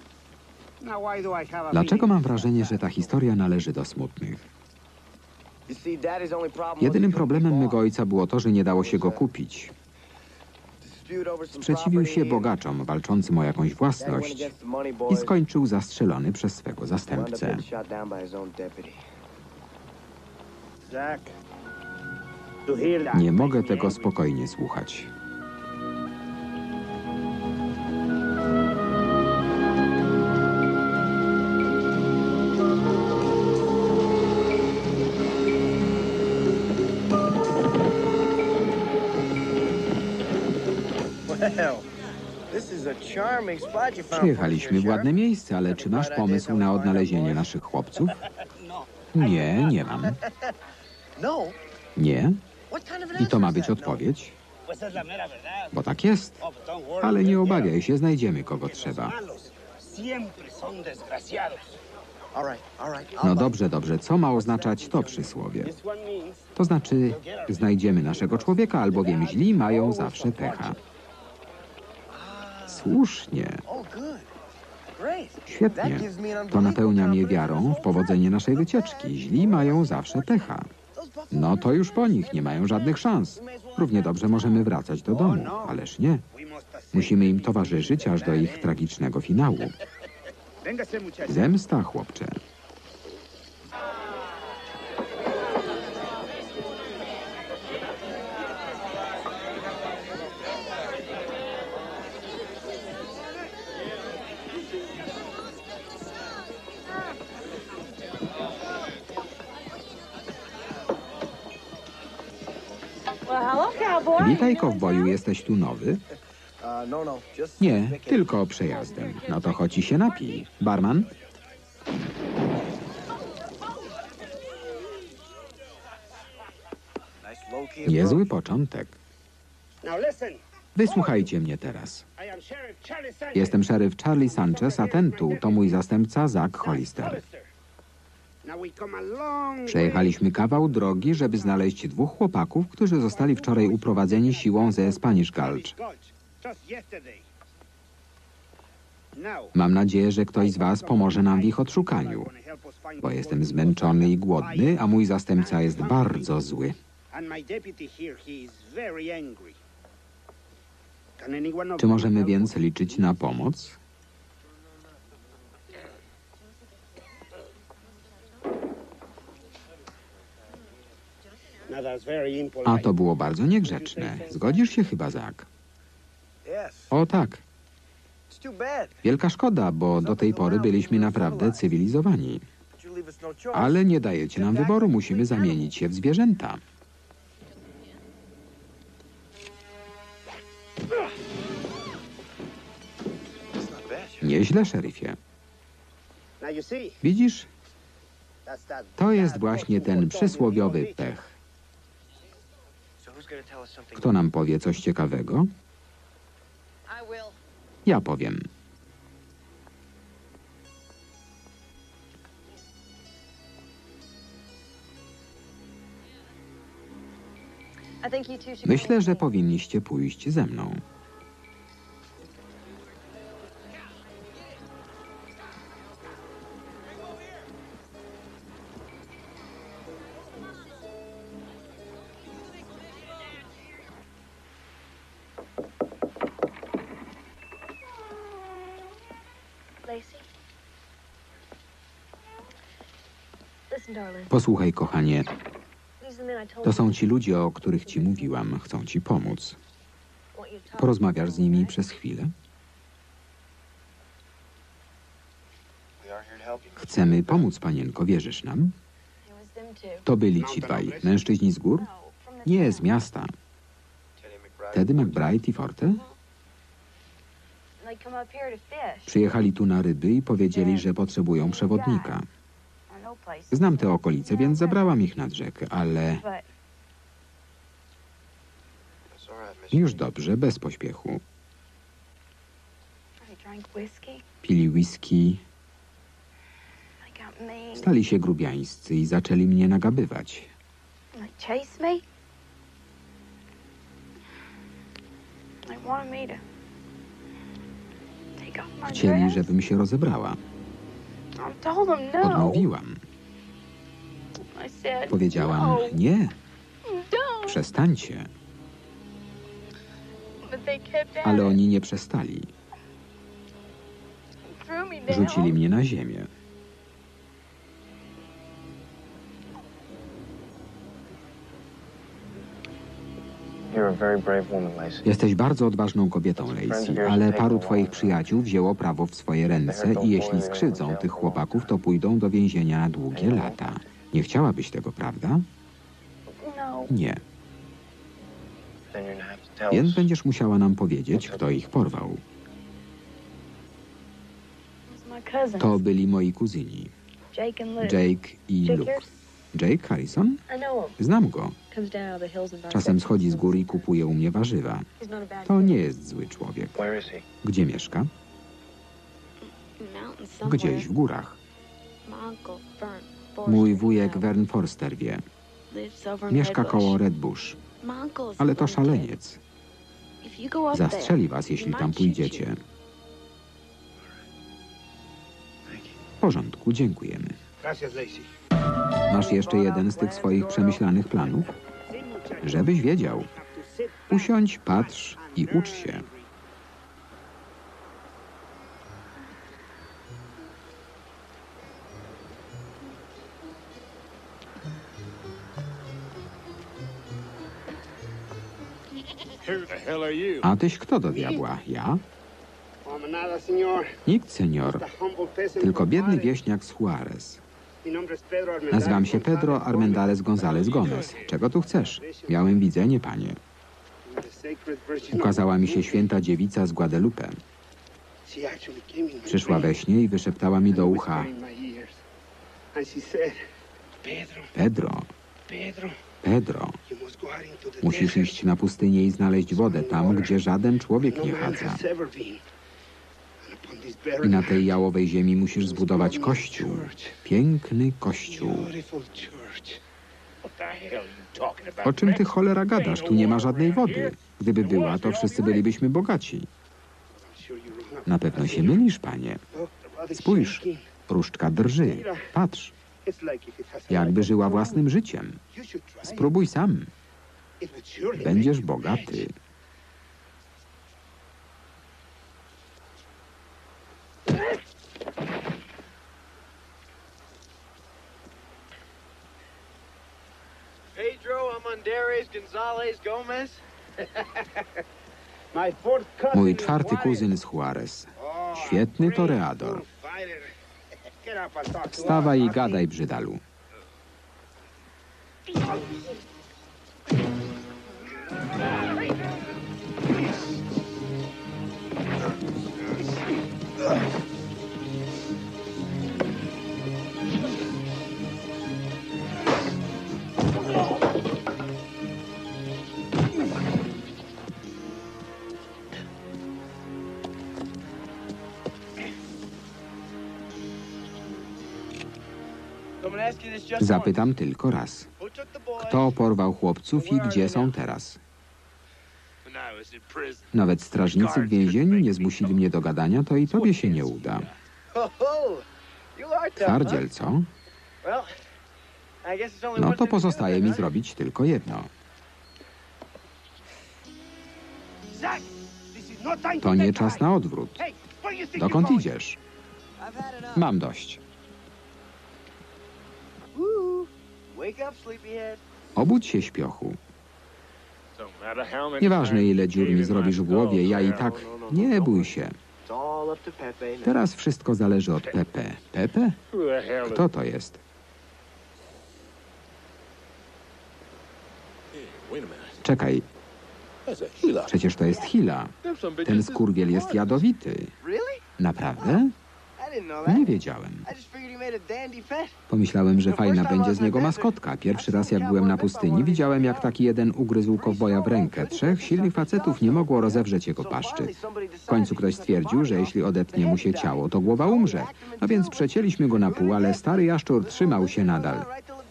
Dlaczego mam wrażenie, że ta historia należy do smutnych? Jedynym problemem mego ojca było to, że nie dało się go kupić. Sprzeciwił się bogaczom walczącym o jakąś własność i skończył zastrzelony przez swego zastępcę. Nie mogę tego spokojnie słuchać. Przyjechaliśmy w ładne miejsce, ale czy masz pomysł na odnalezienie naszych chłopców? Nie, nie mam. Nie? I to ma być odpowiedź? Bo tak jest. Ale nie obawiaj się, znajdziemy kogo trzeba. No dobrze, dobrze. Co ma oznaczać to przysłowie? To znaczy, znajdziemy naszego człowieka, albowiem źli mają zawsze pecha. Słusznie. Świetnie. To napełnia mnie wiarą w powodzenie naszej wycieczki. Źli mają zawsze pecha. No to już po nich, nie mają żadnych szans. Równie dobrze możemy wracać do domu, ależ nie. Musimy im towarzyszyć aż do ich tragicznego finału. Zemsta, chłopcze. Witaj, kowboju, jesteś tu nowy? Nie, tylko przejazdem. No to chodź i się napij. Barman? Niezły początek. Wysłuchajcie mnie teraz. Jestem szeryf Charlie Sanchez, a ten tu to mój zastępca Zach Hollister. Przejechaliśmy kawał drogi, żeby znaleźć dwóch chłopaków, którzy zostali wczoraj uprowadzeni siłą ze Spanish Gulch. Mam nadzieję, że ktoś z was pomoże nam w ich odszukaniu, bo jestem zmęczony i głodny, a mój zastępca jest bardzo zły. Czy możemy więc liczyć na pomoc? A to było bardzo niegrzeczne. Zgodzisz się chyba, Zak? O tak. Wielka szkoda, bo do tej pory byliśmy naprawdę cywilizowani. Ale nie dajecie nam wyboru, musimy zamienić się w zwierzęta. Nieźle, szeryfie. Widzisz, to jest właśnie ten przysłowiowy pech. Kto nam powie coś ciekawego? Ja powiem. Myślę, że powinniście pójść ze mną. Posłuchaj, kochanie. To są ci ludzie, o których ci mówiłam. Chcą ci pomóc. Porozmawiasz z nimi przez chwilę? Chcemy pomóc, panienko. Wierzysz nam? To byli ci dwaj. Mężczyźni z gór? Nie, z miasta. Teddy McBride i Forte? Przyjechali tu na ryby i powiedzieli, że potrzebują przewodnika. Znam te okolice, więc zabrałam ich nad rzekę, ale... Już dobrze, bez pośpiechu. Pili whisky. Stali się grubiańscy i zaczęli mnie nagabywać. Chcieli, żebym się rozebrała. Odmówiłam. Powiedziałam, nie, przestańcie. Ale oni nie przestali. Rzucili mnie na ziemię. Jesteś bardzo odważną kobietą, Lacey, ale paru twoich przyjaciół wzięło prawo w swoje ręce i jeśli skrzywdzą tych chłopaków, to pójdą do więzienia na długie lata. Nie chciałabyś tego, prawda? Nie. Więc będziesz musiała nam powiedzieć, kto ich porwał. To byli moi kuzyni. Jake i Luke. Jake Harrison? Znam go. Czasem schodzi z góry i kupuje u mnie warzywa. To nie jest zły człowiek. Gdzie mieszka? Gdzieś w górach. Mój wujek Vern Forster wie. Mieszka koło Red Bush. Ale to szaleniec. Zastrzeli was, jeśli tam pójdziecie. W porządku, dziękujemy. Masz jeszcze jeden z tych swoich przemyślanych planów? Żebyś wiedział. Usiądź, patrz i ucz się. A tyś kto do diabła? Ja? Nikt, senior. Tylko biedny wieśniak z Juarez. Nazywam się Pedro Armendariz González Gómez. Czego tu chcesz? Miałem widzenie, panie. Ukazała mi się święta dziewica z Guadalupe. Przyszła we śnie i wyszeptała mi do ucha: Pedro, Pedro, musisz iść na pustynię i znaleźć wodę tam, gdzie żaden człowiek nie chadza. I na tej jałowej ziemi musisz zbudować kościół. Piękny kościół. O czym ty cholera gadasz? Tu nie ma żadnej wody. Gdyby była, to wszyscy bylibyśmy bogaci. Na pewno się mylisz, panie. Spójrz, różdżka drży. Patrz. Jakby żyła własnym życiem. Spróbuj sam. Będziesz bogaty. Mój czwarty kuzyn z Juarez. Świetny toreador. Wstawaj i gadaj, brzydalu. Zapytam tylko raz. Kto porwał chłopców i gdzie są teraz? Nawet strażnicy w więzieniu nie zmusili mnie do gadania, to i tobie się nie uda. Twardziel, co? No to pozostaje mi zrobić tylko jedno. To nie czas na odwrót. Dokąd idziesz? Mam dość. Obudź się, śpiochu. Nieważne, ile dziur mi zrobisz w głowie, ja i tak... Nie bój się. Teraz wszystko zależy od Pepe. Pepe? Kto to jest? Czekaj. Przecież to jest Hila. Ten skurwiel jest jadowity. Naprawdę? Nie wiedziałem. Pomyślałem, że fajna będzie z niego maskotka. Pierwszy raz, jak byłem na pustyni, widziałem, jak taki jeden ugryzł kowboja w rękę. 3 silnych facetów nie mogło rozewrzeć jego paszczy. W końcu ktoś stwierdził, że jeśli odetnie mu się ciało, to głowa umrze. No więc przecięliśmy go na pół, ale stary jaszczur trzymał się nadal.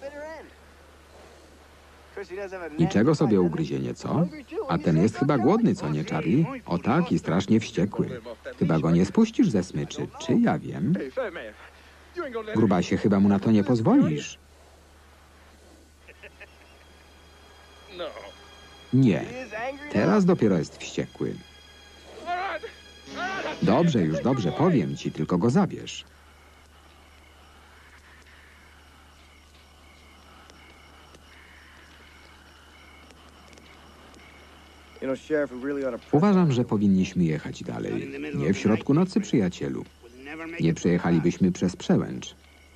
Niczego sobie ugryzienie, co? A ten jest chyba głodny, co nie, Charlie? O tak, i strasznie wściekły. Chyba go nie spuścisz ze smyczy. Czy ja wiem? Grubasie, chyba mu na to nie pozwolisz. Nie. Teraz dopiero jest wściekły. Dobrze, już dobrze, powiem ci, tylko go zabierz. Uważam, że powinniśmy jechać dalej. Nie w środku nocy, przyjacielu. Nie przejechalibyśmy przez przełęcz.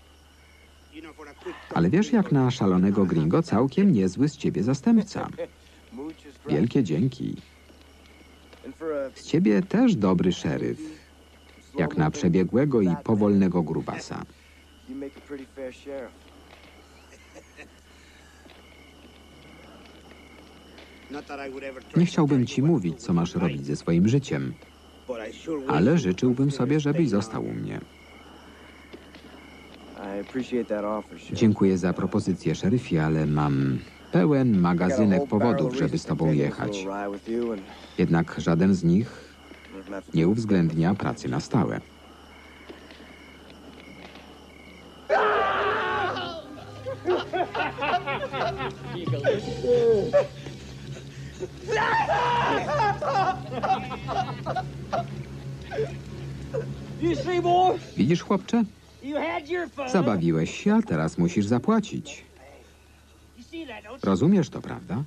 Ale wiesz, jak na szalonego gringo, całkiem niezły z ciebie zastępca. Wielkie dzięki. Z ciebie też dobry szeryf. Jak na przebiegłego i powolnego grubasa. Nie chciałbym ci mówić, co masz robić ze swoim życiem, ale życzyłbym sobie, żebyś został u mnie. Dziękuję za propozycję, szeryfie, ale mam pełen magazynek powodów, żeby z tobą jechać. Jednak żaden z nich nie uwzględnia pracy na stałe. Widzisz, chłopcze? Zabawiłeś się, a teraz musisz zapłacić. Rozumiesz to, prawda?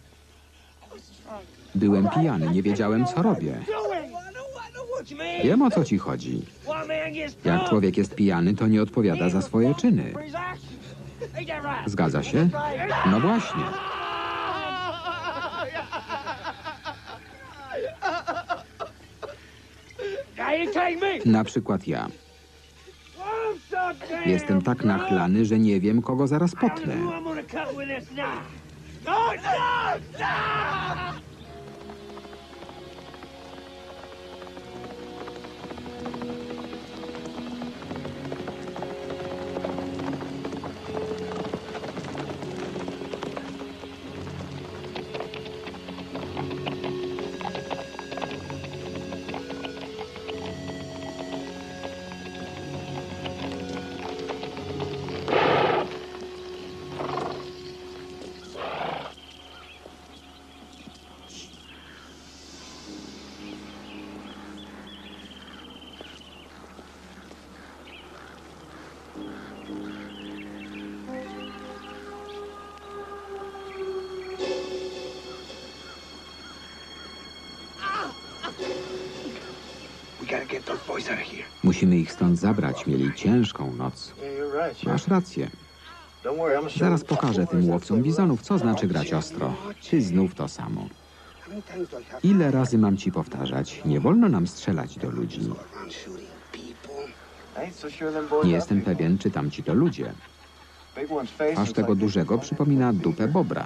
Byłem pijany, nie wiedziałem, co robię. Wiem, o co ci chodzi. Jak człowiek jest pijany, to nie odpowiada za swoje czyny. Zgadza się? No właśnie. Na przykład ja. Jestem tak nachlany, że nie wiem, kogo zaraz potnę. Musimy ich stąd zabrać. Mieli ciężką noc. Masz rację. Zaraz pokażę tym łowcom bizonów, co znaczy grać ostro. Ty znów to samo. Ile razy mam ci powtarzać? Nie wolno nam strzelać do ludzi. Nie jestem pewien, czy tamci to ludzie. Twarz tego dużego przypomina dupę bobra.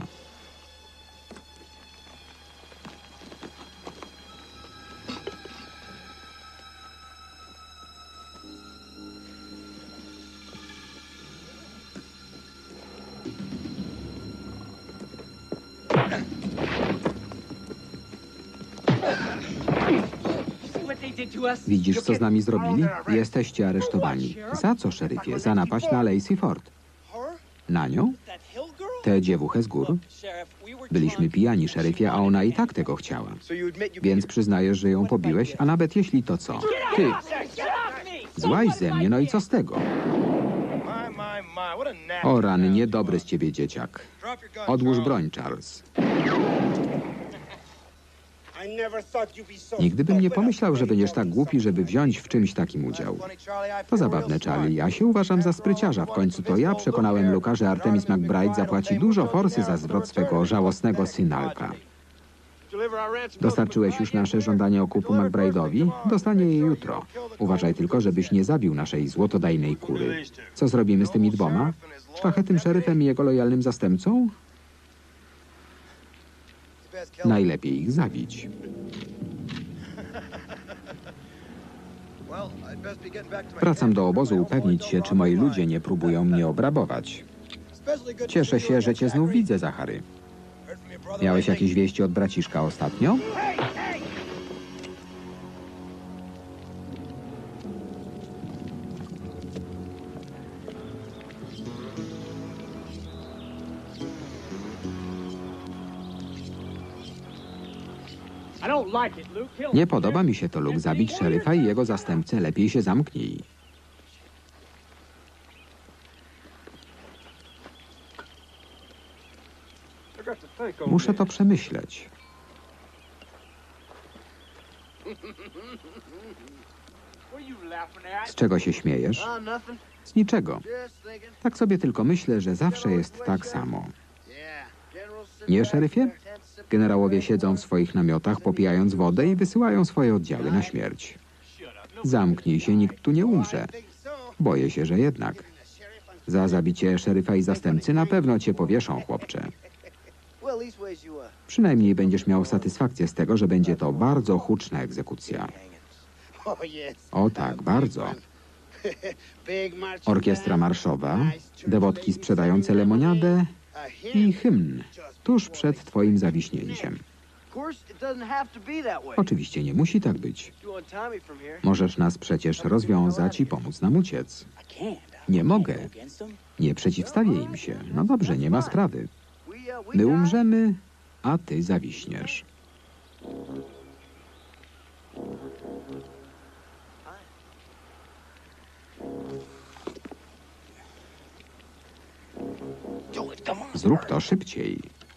Widzisz, co z nami zrobili? Jesteście aresztowani. Za co, szeryfie? Za napaść na Lacey Ford. Na nią? Tę dziewuchę z gór? Byliśmy pijani, szeryfie, a ona i tak tego chciała. Więc przyznajesz, że ją pobiłeś, a nawet jeśli to co? Ty! Złaź ze mnie, no i co z tego? O rany, niedobry z ciebie dzieciak. Odłóż broń, Charles. Nigdy bym nie pomyślał, że będziesz tak głupi, żeby wziąć w czymś takim udział. To zabawne, Charlie. Ja się uważam za spryciarza. W końcu to ja przekonałem Luka, że Artemis McBride zapłaci dużo forsy za zwrot swego żałosnego synalka. Dostarczyłeś już nasze żądanie okupu McBride'owi? Dostanie je jutro. Uważaj tylko, żebyś nie zabił naszej złotodajnej kury. Co zrobimy z tymi dwoma? Szlachetnym szeryfem i jego lojalnym zastępcą? Najlepiej ich zabić. Wracam do obozu upewnić się, czy moi ludzie nie próbują mnie obrabować. Cieszę się, że cię znów widzę, Zachary. Miałeś jakieś wieści od braciszka ostatnio? Nie podoba mi się to, Luke. Zabić szeryfa i jego zastępcę. Lepiej się zamknij. Muszę to przemyśleć. Z czego się śmiejesz? Z niczego. Tak sobie tylko myślę, że zawsze jest tak samo. Nie, szeryfie? Generałowie siedzą w swoich namiotach, popijając wodę i wysyłają swoje oddziały na śmierć. Zamknij się, nikt tu nie umrze. Boję się, że jednak. Za zabicie szeryfa i zastępcy na pewno cię powieszą, chłopcze. Przynajmniej będziesz miał satysfakcję z tego, że będzie to bardzo huczna egzekucja. O tak, bardzo. Orkiestra marszowa, dewotki sprzedające lemoniadę i hymn tuż przed twoim zawiśnięciem. Oczywiście nie musi tak być. Możesz nas przecież rozwiązać i pomóc nam uciec. Nie mogę. Nie przeciwstawię im się. No dobrze, nie ma sprawy. My umrzemy, a ty zawiśniesz. Zrób to szybciej.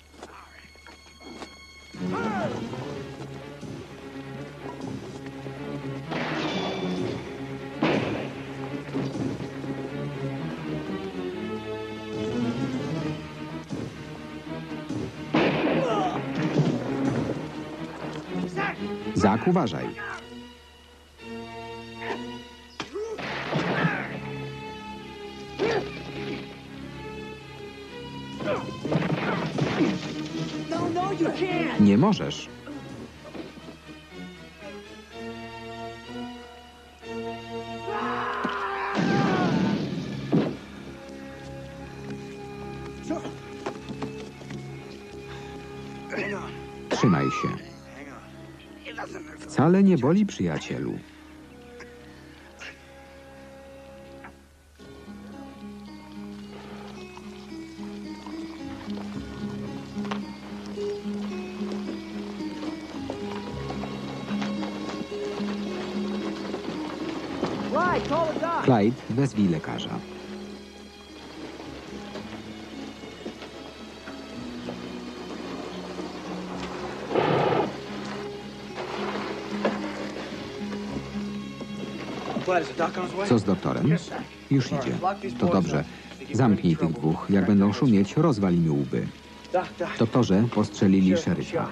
Zak, uważaj. Nie możesz. Trzymaj się. Wcale nie boli, przyjacielu. Clyde, wezwij lekarza. Co z doktorem? Już idzie. To dobrze. Zamknij tych dwóch. Jak będą szumieć, rozwali mi łby. Doktorze, postrzelili szeryfa.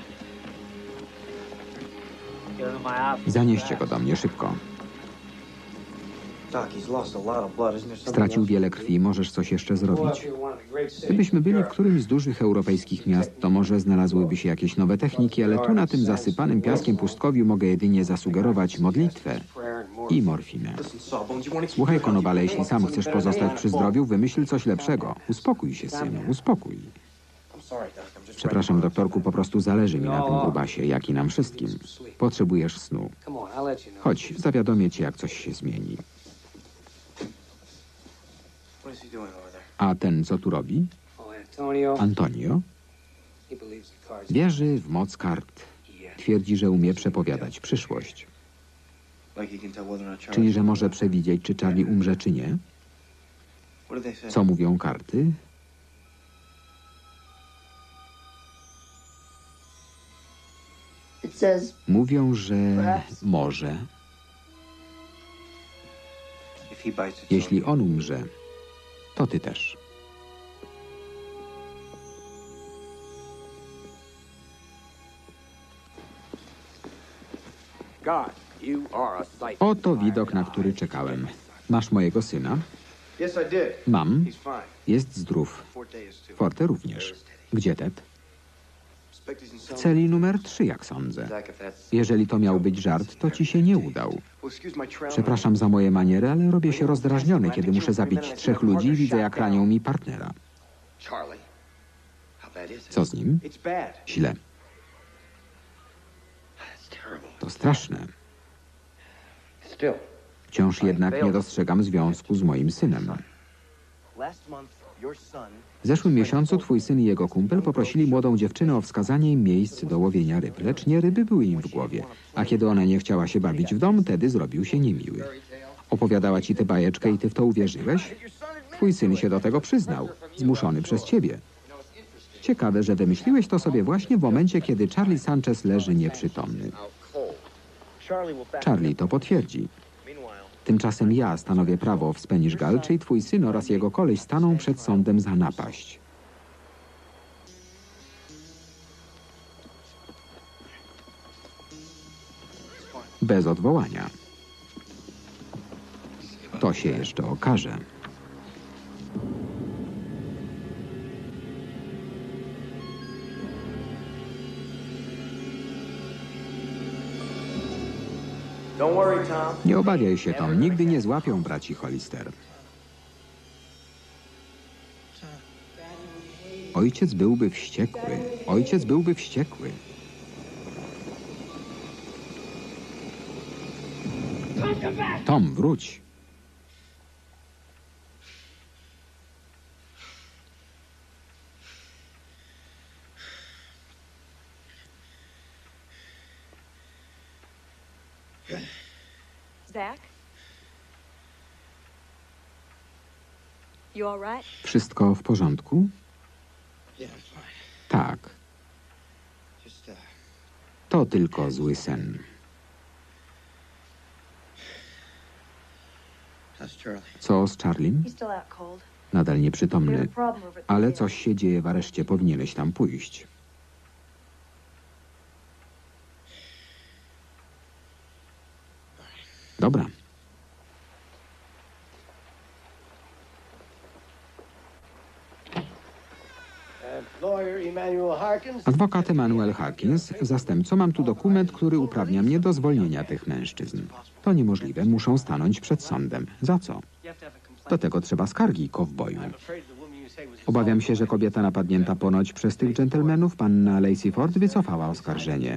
Zanieście go do mnie szybko. Stracił wiele krwi. Możesz coś jeszcze zrobić? Gdybyśmy byli w którymś z dużych europejskich miast, to może znalazłyby się jakieś nowe techniki, ale tu na tym zasypanym piaskiem pustkowiu mogę jedynie zasugerować modlitwę i morfinę. Słuchaj, Konobale, jeśli sam chcesz pozostać przy zdrowiu, wymyśl coś lepszego. Uspokój się, synu, uspokój. Przepraszam, doktorku, po prostu zależy mi na tym grubasie, jak i nam wszystkim. Potrzebujesz snu. Chodź, zawiadomię cię, jak coś się zmieni. A ten, co tu robi? Antonio? Wierzy w moc kart. Twierdzi, że umie przepowiadać przyszłość. Czyli, że może przewidzieć, czy Charlie umrze, czy nie? Co mówią karty? Mówią, że może. Jeśli on umrze, to ty też. Oto widok, na który czekałem. Masz mojego syna? Mam. Jest zdrów. Forte również. Gdzie Ted? W celi numer 3, jak sądzę. Jeżeli to miał być żart, to ci się nie udał. Przepraszam za moje maniery, ale robię się rozdrażniony, kiedy muszę zabić 3 ludzi i widzę, jak ranią mi partnera. Co z nim? Źle. To straszne. Wciąż jednak nie dostrzegam związku z moim synem. W zeszłym miesiącu twój syn i jego kumpel poprosili młodą dziewczynę o wskazanie im miejsc do łowienia ryb, lecz nie ryby były im w głowie. A kiedy ona nie chciała się bawić w dom, wtedy zrobił się niemiły. Opowiadała ci tę bajeczkę i ty w to uwierzyłeś? Twój syn się do tego przyznał, zmuszony przez ciebie. Ciekawe, że wymyśliłeś to sobie właśnie w momencie, kiedy Charlie Sanchez leży nieprzytomny. Charlie to potwierdzi. Tymczasem ja stanowię prawo w Spanish Gulch i twój syn oraz jego koleś staną przed sądem za napaść. Bez odwołania. To się jeszcze okaże. Nie obawiaj się, Tom. Nigdy nie złapią braci Hollister. Ojciec byłby wściekły. Ojciec byłby wściekły. Tom, wróć. Zach? You all right? Wszystko w porządku? Tak. To tylko zły sen. Co z Charliem? He's still out cold. Nadal nieprzytomny. Ale coś się dzieje w areszcie. Powinieneś tam pójść. Dobra. Adwokat Emanuel Harkins, zastępco, mam tu dokument, który uprawnia mnie do zwolnienia tych mężczyzn. To niemożliwe, muszą stanąć przed sądem. Za co? Do tego trzeba skargi, kowboju. Obawiam się, że kobieta napadnięta ponoć przez tych dżentelmenów, panna Lacey Ford, wycofała oskarżenie.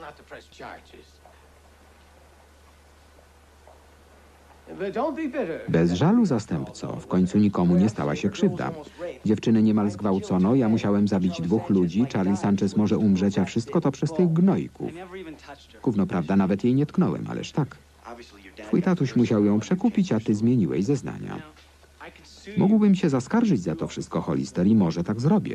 Bez żalu, zastępco. W końcu nikomu nie stała się krzywda. Dziewczynę niemal zgwałcono, ja musiałem zabić 2 ludzi, Charlie Sanchez może umrzeć, a wszystko to przez tych gnojków. Gówno prawda, nawet jej nie tknąłem, ależ tak. Twój tatuś musiał ją przekupić, a ty zmieniłeś zeznania. Mógłbym się zaskarżyć za to wszystko, Hollister, i może tak zrobię.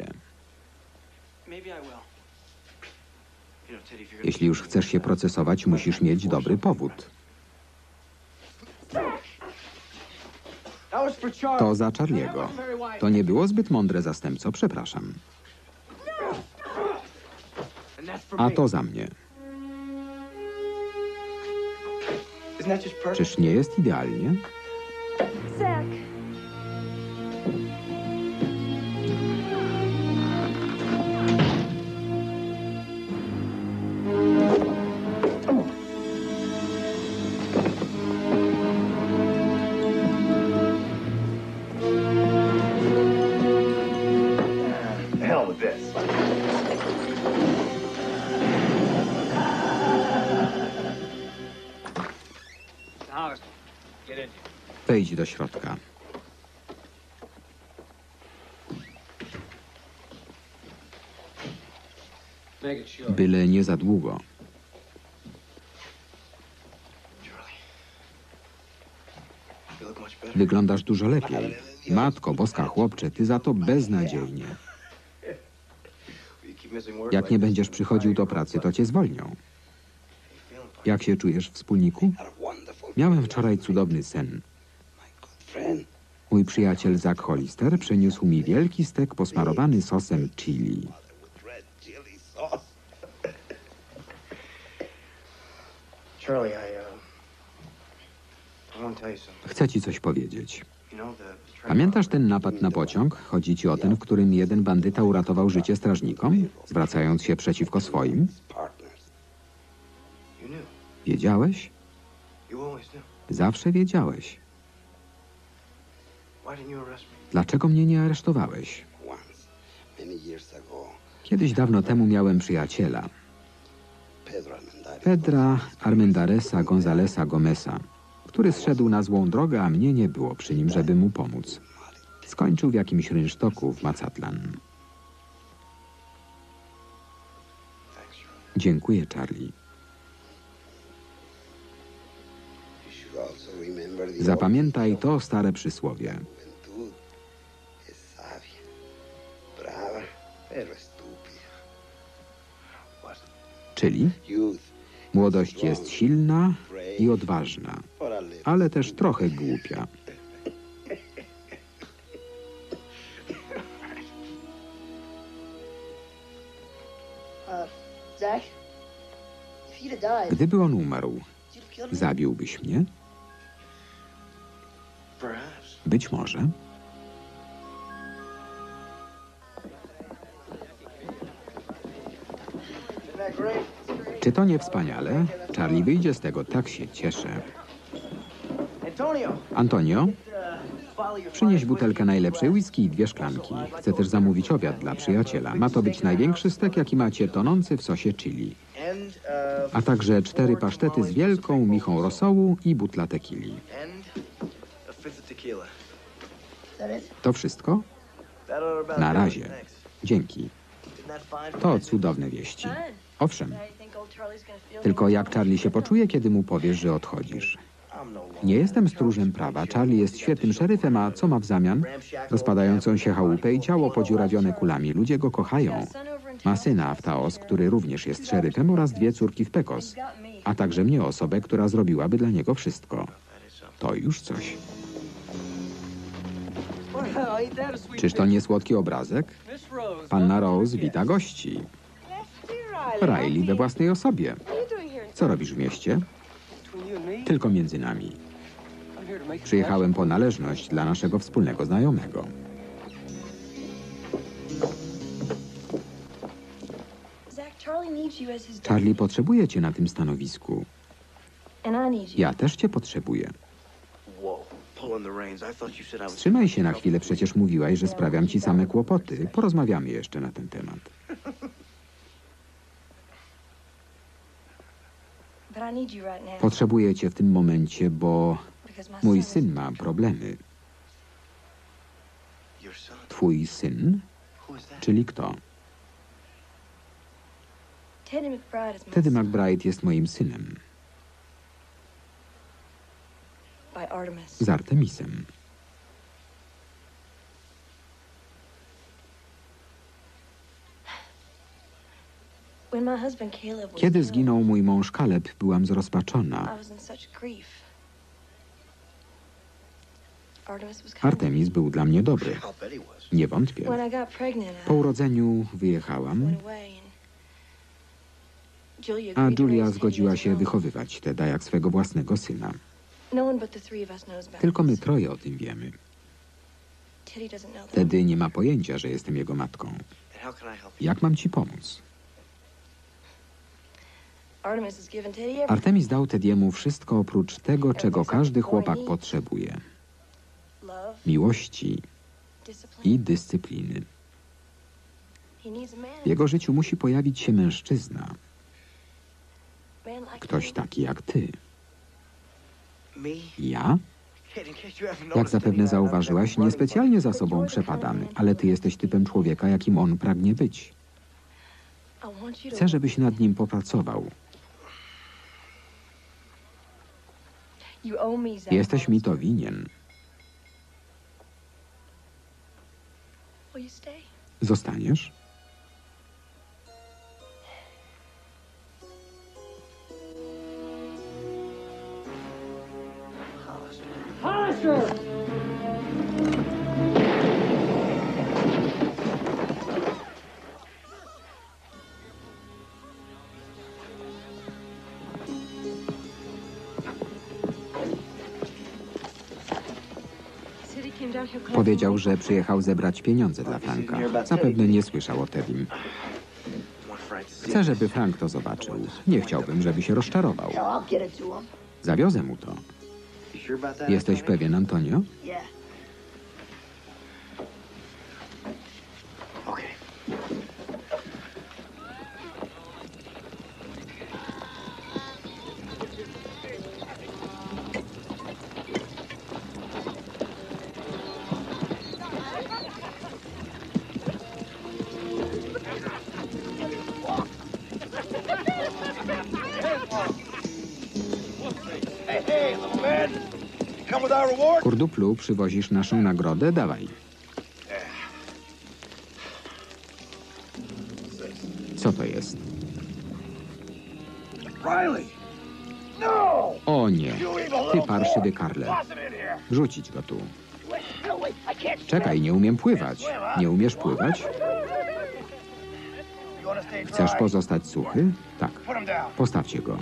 Jeśli już chcesz się procesować, musisz mieć dobry powód. To za Charliego. To nie było zbyt mądre, zastępco, przepraszam. A to za mnie. Czyż nie jest idealnie? Zach. Hell with this. Wejdź do środka. Byle nie za długo. Wyglądasz dużo lepiej. Matko boska, chłopcze, ty za to beznadziejnie. Jak nie będziesz przychodził do pracy, to cię zwolnią. Jak się czujesz, wspólniku? Miałem wczoraj cudowny sen. Mój przyjaciel Zach Hollister przyniósł mi wielki stek posmarowany sosem chili. Charlie, I want to tell you something. Chcę ci coś powiedzieć. You know, Pamiętasz ten napad na pociąg? Chodzi ci o ten, w którym jeden bandyta uratował życie strażnikom, zwracając się przeciwko swoim? You knew. Wiedziałeś? You always knew. Zawsze wiedziałeś. Why didn't you arrest me? Dlaczego mnie nie aresztowałeś? Kiedyś dawno temu miałem przyjaciela, Pedra Armendaresa Gonzalesa Gomeza, który zszedł na złą drogę, a mnie nie było przy nim, żeby mu pomóc. Skończył w jakimś rynsztoku w Mazatlan. Dziękuję, Charlie. Zapamiętaj to stare przysłowie. Czyli młodość jest silna i odważna, ale też trochę głupia. Zach, if you'd have died, Gdyby on umarł, you'd have killed me. zabiłbyś mnie? Perhaps. Być może. Isn't that great? Czy to nie wspaniale? Charlie wyjdzie z tego, tak się cieszę. Antonio! Antonio, Follow your przynieś butelkę najlepszej whisky i 2 szklanki. Chcę też zamówić obiad dla przyjaciela. Ma to być największy stek, jaki macie, tonący w sosie chili. and, A także 4 pasztety z wielką michą rosołu i butla tequili. and a fifth of tequila. Is that it? To wszystko? That ought to about Na do it. razie. Thanks. Dzięki. Isn't that fine? To cudowne wieści. Owszem, How do you think old Charlie's gonna feel? tylko jak Charlie się poczuje, kiedy mu powiesz, że odchodzisz? I'm no longer. Nie jestem stróżem prawa. Charlie jest świetnym szeryfem, a co ma w zamian? Rozpadającą się chałupę i ciało podziurawione kulami. Ludzie go kochają. Ma syna w Taos, który również jest szeryfem, oraz 2 córki w Pecos, a także mnie, osobę, która zrobiłaby dla niego wszystko. To już coś. Czyż to nie słodki obrazek? Panna Rose wita gości. Riley we własnej osobie. Co robisz w mieście? Tylko między nami. Przyjechałem po należność dla naszego wspólnego znajomego. Zach, Charlie needs you as his dad. Charlie potrzebuje cię na tym stanowisku. And I need you. Ja też cię potrzebuję. Whoa. Pulling the reins. I thought you said I was. Trzymaj się na chwilę, przecież mówiłaś, że sprawiam ci same kłopoty. Porozmawiamy jeszcze na ten temat. But I need you right now. Potrzebuję cię w tym momencie, bo Because my mój son is- syn ma problemy. Your son. Twój syn? Who is that? Czyli kto? Teddy McBride is my Teddy son McBride jest moim synem. by Artemis. Z Artemisem. When my husband Caleb was Kiedy killed, zginął mój mąż Caleb, byłam zrozpaczona. I was in such grief. Artemis był dla mnie dobry. Nie wątpię. Po urodzeniu wyjechałam, a Julia zgodziła się wychowywać Teda jak swego własnego syna. Tylko my troje o tym wiemy. Tedy nie ma pojęcia, że jestem jego matką. Jak mam ci pomóc? Artemis dał Tediemu wszystko oprócz tego, czego każdy chłopak potrzebuje. Miłości i dyscypliny. W jego życiu musi pojawić się mężczyzna. Ktoś taki jak ty. Ja? Jak zapewne zauważyłaś, niespecjalnie za sobą przepadamy, ale ty jesteś typem człowieka, jakim on pragnie być. Chcę, żebyś nad nim popracował. Jesteś mi to winien. Zostaniesz? Powiedział, że przyjechał zebrać pieniądze dla Franka. Zapewne nie słyszał o Tedim. Chcę, żeby Frank to zobaczył. Nie chciałbym, żeby się rozczarował. Zawiozę mu to. Jesteś pewien, Antonio? Kurduplu, przywozisz naszą nagrodę? Dawaj. Co to jest? O nie, ty parszywy Karle. Wrzucić go tu. Czekaj, nie umiem pływać. Nie umiesz pływać? Chcesz pozostać suchy? Tak. Postawcie go.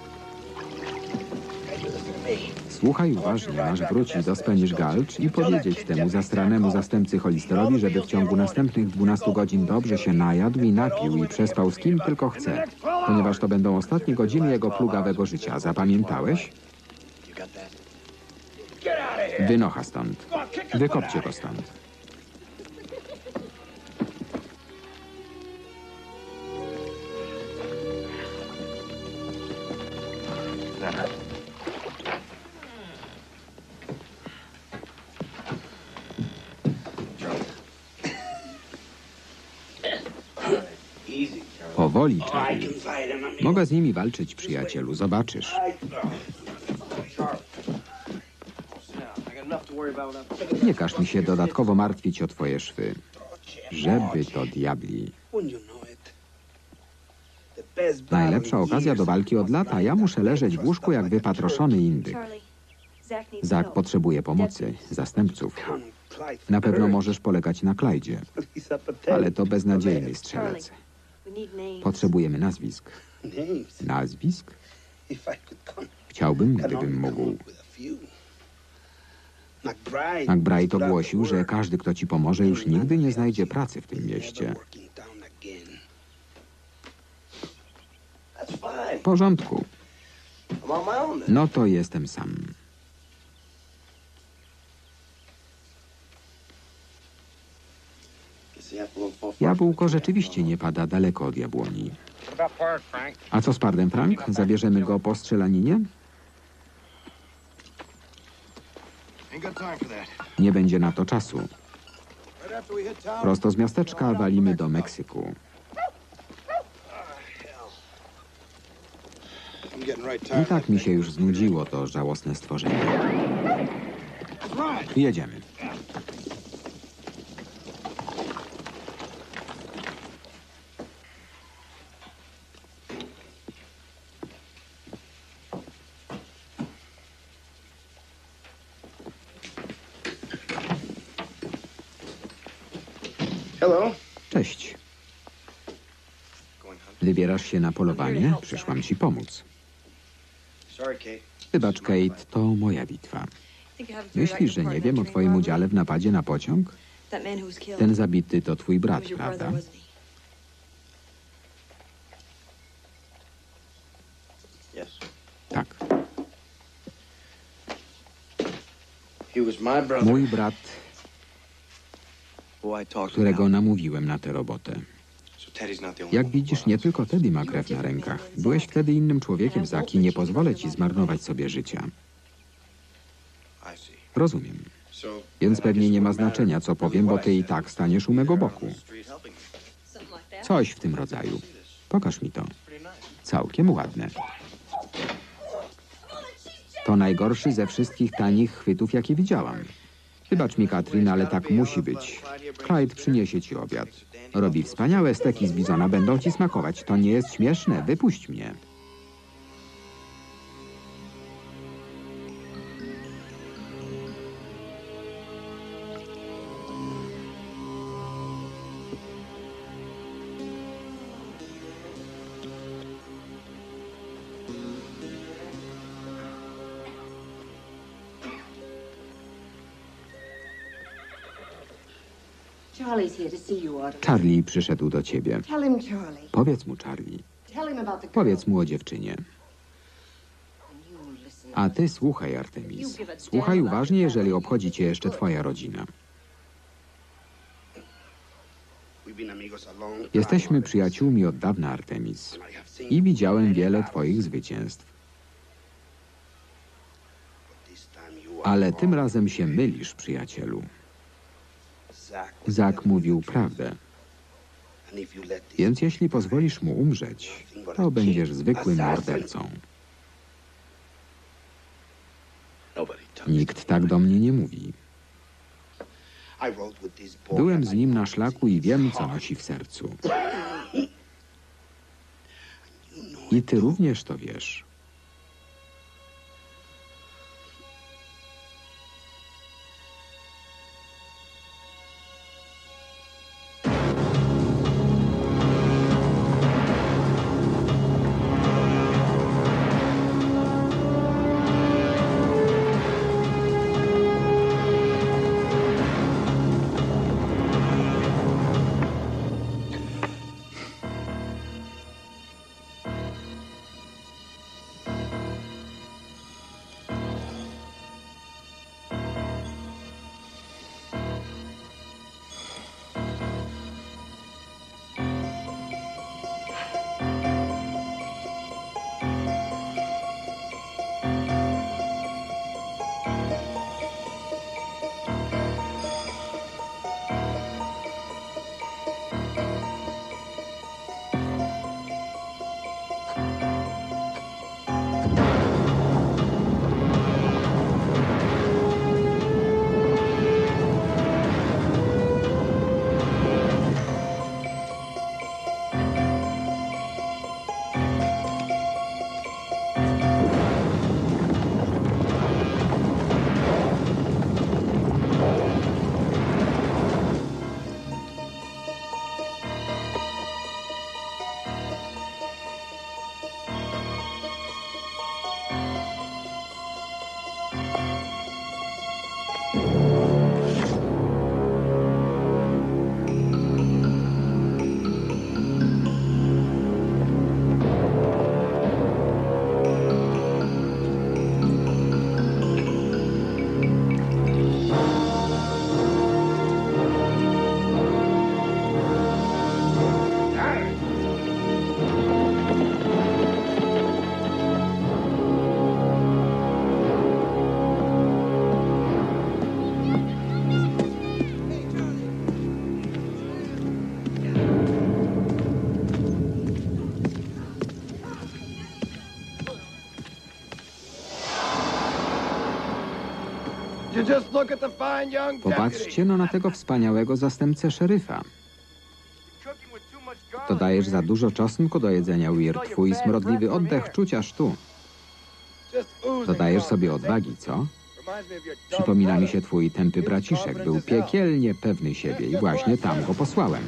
Słuchaj uważnie, masz wrócić do Spanish Gulch i powiedzieć temu zastranemu zastępcy Hollisterowi, żeby w ciągu następnych 12 godzin dobrze się najadł i napił i przespał z kim tylko chce, ponieważ to będą ostatnie godziny jego plugawego życia. Zapamiętałeś? Wynocha stąd. Wykopcie go stąd. Powoli, Charlie. Mogę z nimi walczyć, przyjacielu. Zobaczysz. Nie każ mi się dodatkowo martwić o twoje szwy. Żeby to diabli. Najlepsza okazja do walki od lat, a ja muszę leżeć w łóżku jak wypatroszony indyk. Zak potrzebuje pomocy, zastępców. Na pewno możesz polegać na Clydzie, ale to beznadziejny strzelec. Potrzebujemy nazwisk. Nazwisk? Chciałbym, gdybym mógł. McBride ogłosił, że każdy, kto ci pomoże, już nigdy nie znajdzie pracy w tym mieście. W porządku. No to jestem sam. Jabłko rzeczywiście nie pada daleko od jabłoni. A co z Pardem, Frank? Zabierzemy go po strzelaninie? Nie będzie na to czasu. Prosto z miasteczka walimy do Meksyku. I tak mi się już znudziło to żałosne stworzenie. Jedziemy. Hello. Cześć. Wybierasz się na polowanie? Przyszłam ci pomóc. Sorry, Kate. Wybacz, Kate, to moja bitwa. Myślisz, że nie wiem o twoim udziale w napadzie na pociąg? Ten zabity to twój brat, prawda? Yes. Tak. He was my brother. Mój brat, Who I talked którego about. namówiłem na tę robotę. So Teddy's not the only Jak one. widzisz, nie tylko Teddy ma krew na rękach. Byłeś wtedy innym człowiekiem, Zaki. Nie pozwolę ci zmarnować sobie życia. I see. Rozumiem. So, Więc pewnie nie ma znaczenia, co powiem, bo ty i tak staniesz u mego boku. Coś w tym rodzaju. Pokaż mi to. Całkiem ładne. To najgorszy ze wszystkich tanich chwytów, jakie widziałam. Wybacz mi, Katrin, ale tak musi być. Clyde przyniesie ci obiad. Robi wspaniałe steki z bizona, będą ci smakować. To nie jest śmieszne, wypuść mnie. Charlie's here to see you, Otto. Charlie przyszedł do ciebie. Tell him, Charlie. Powiedz mu, Charlie. Tell him about the girl. Powiedz mu o dziewczynie. You listen. A ty słuchaj, Artemis. Słuchaj uważnie, jeżeli obchodzi cię jeszcze twoja rodzina. Jesteśmy przyjaciółmi od dawna, Artemis. I widziałem wiele twoich zwycięstw. Ale tym razem się mylisz, przyjacielu. Zak mówił prawdę. Więc jeśli pozwolisz mu umrzeć, to będziesz zwykłym mordercą. Nikt tak do mnie nie mówi. Byłem z nim na szlaku i wiem, co nosi w sercu. I ty również to wiesz. Popatrzcie no na tego wspaniałego zastępcę szeryfa. Dodajesz za dużo czosnku do jedzenia, Weird. Twój smrodliwy oddech czuć aż tu. Dodajesz sobie odwagi, co? Przypomina mi się twój tępy braciszek. Był piekielnie pewny siebie i właśnie tam go posłałem.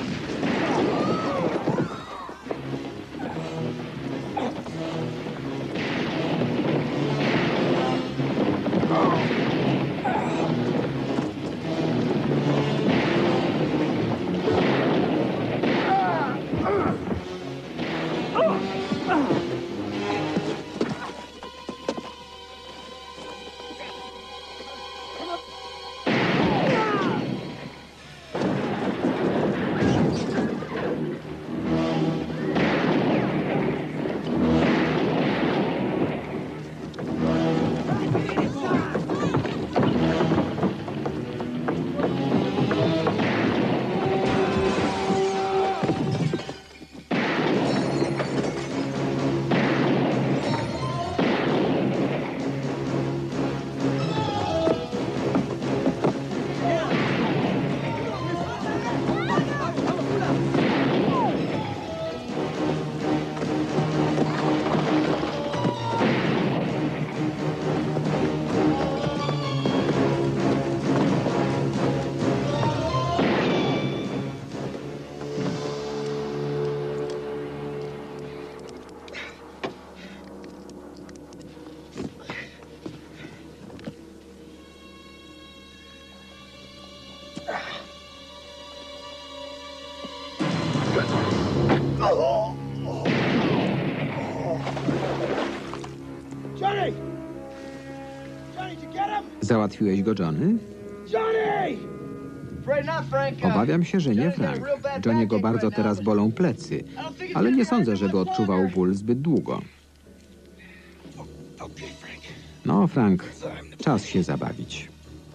Załatwiłeś go, Johnny? Obawiam się, że nie, Frank. Johnny'ego bardzo teraz bolą plecy, ale nie sądzę, żeby odczuwał ból zbyt długo. No, Frank, czas się zabawić.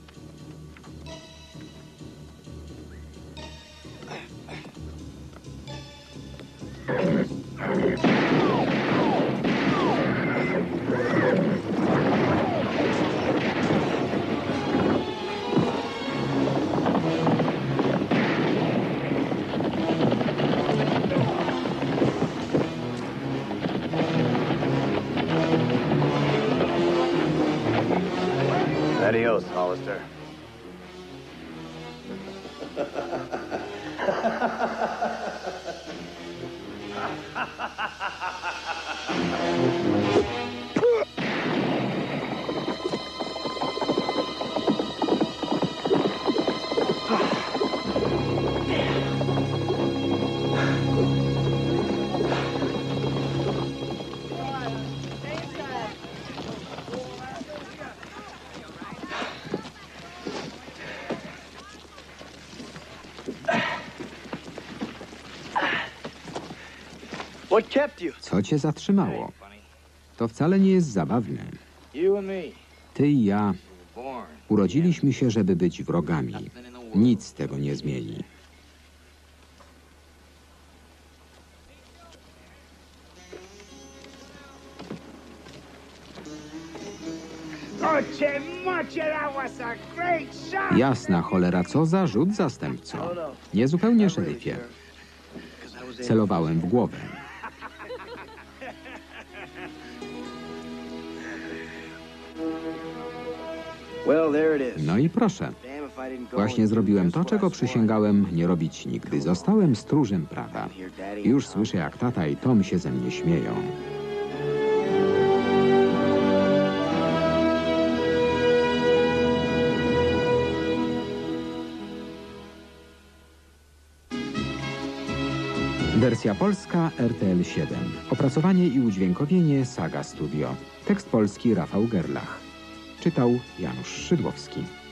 Adios, Hollister. Co cię zatrzymało? To wcale nie jest zabawne. Ty i ja urodziliśmy się, żeby być wrogami. Nic tego nie zmieni. Jasna cholera, co za rzut, zastępco. Niezupełnie, szeryfie. Celowałem w głowę. No i proszę. Właśnie zrobiłem to, czego przysięgałem nie robić nigdy. Zostałem stróżem prawa. Już słyszę, jak tata i Tom się ze mnie śmieją. Wersja polska RTL 7. Opracowanie i udźwiękowienie Saga Studio. Tekst polski Rafał Gerlach. Czytał Janusz Szydłowski.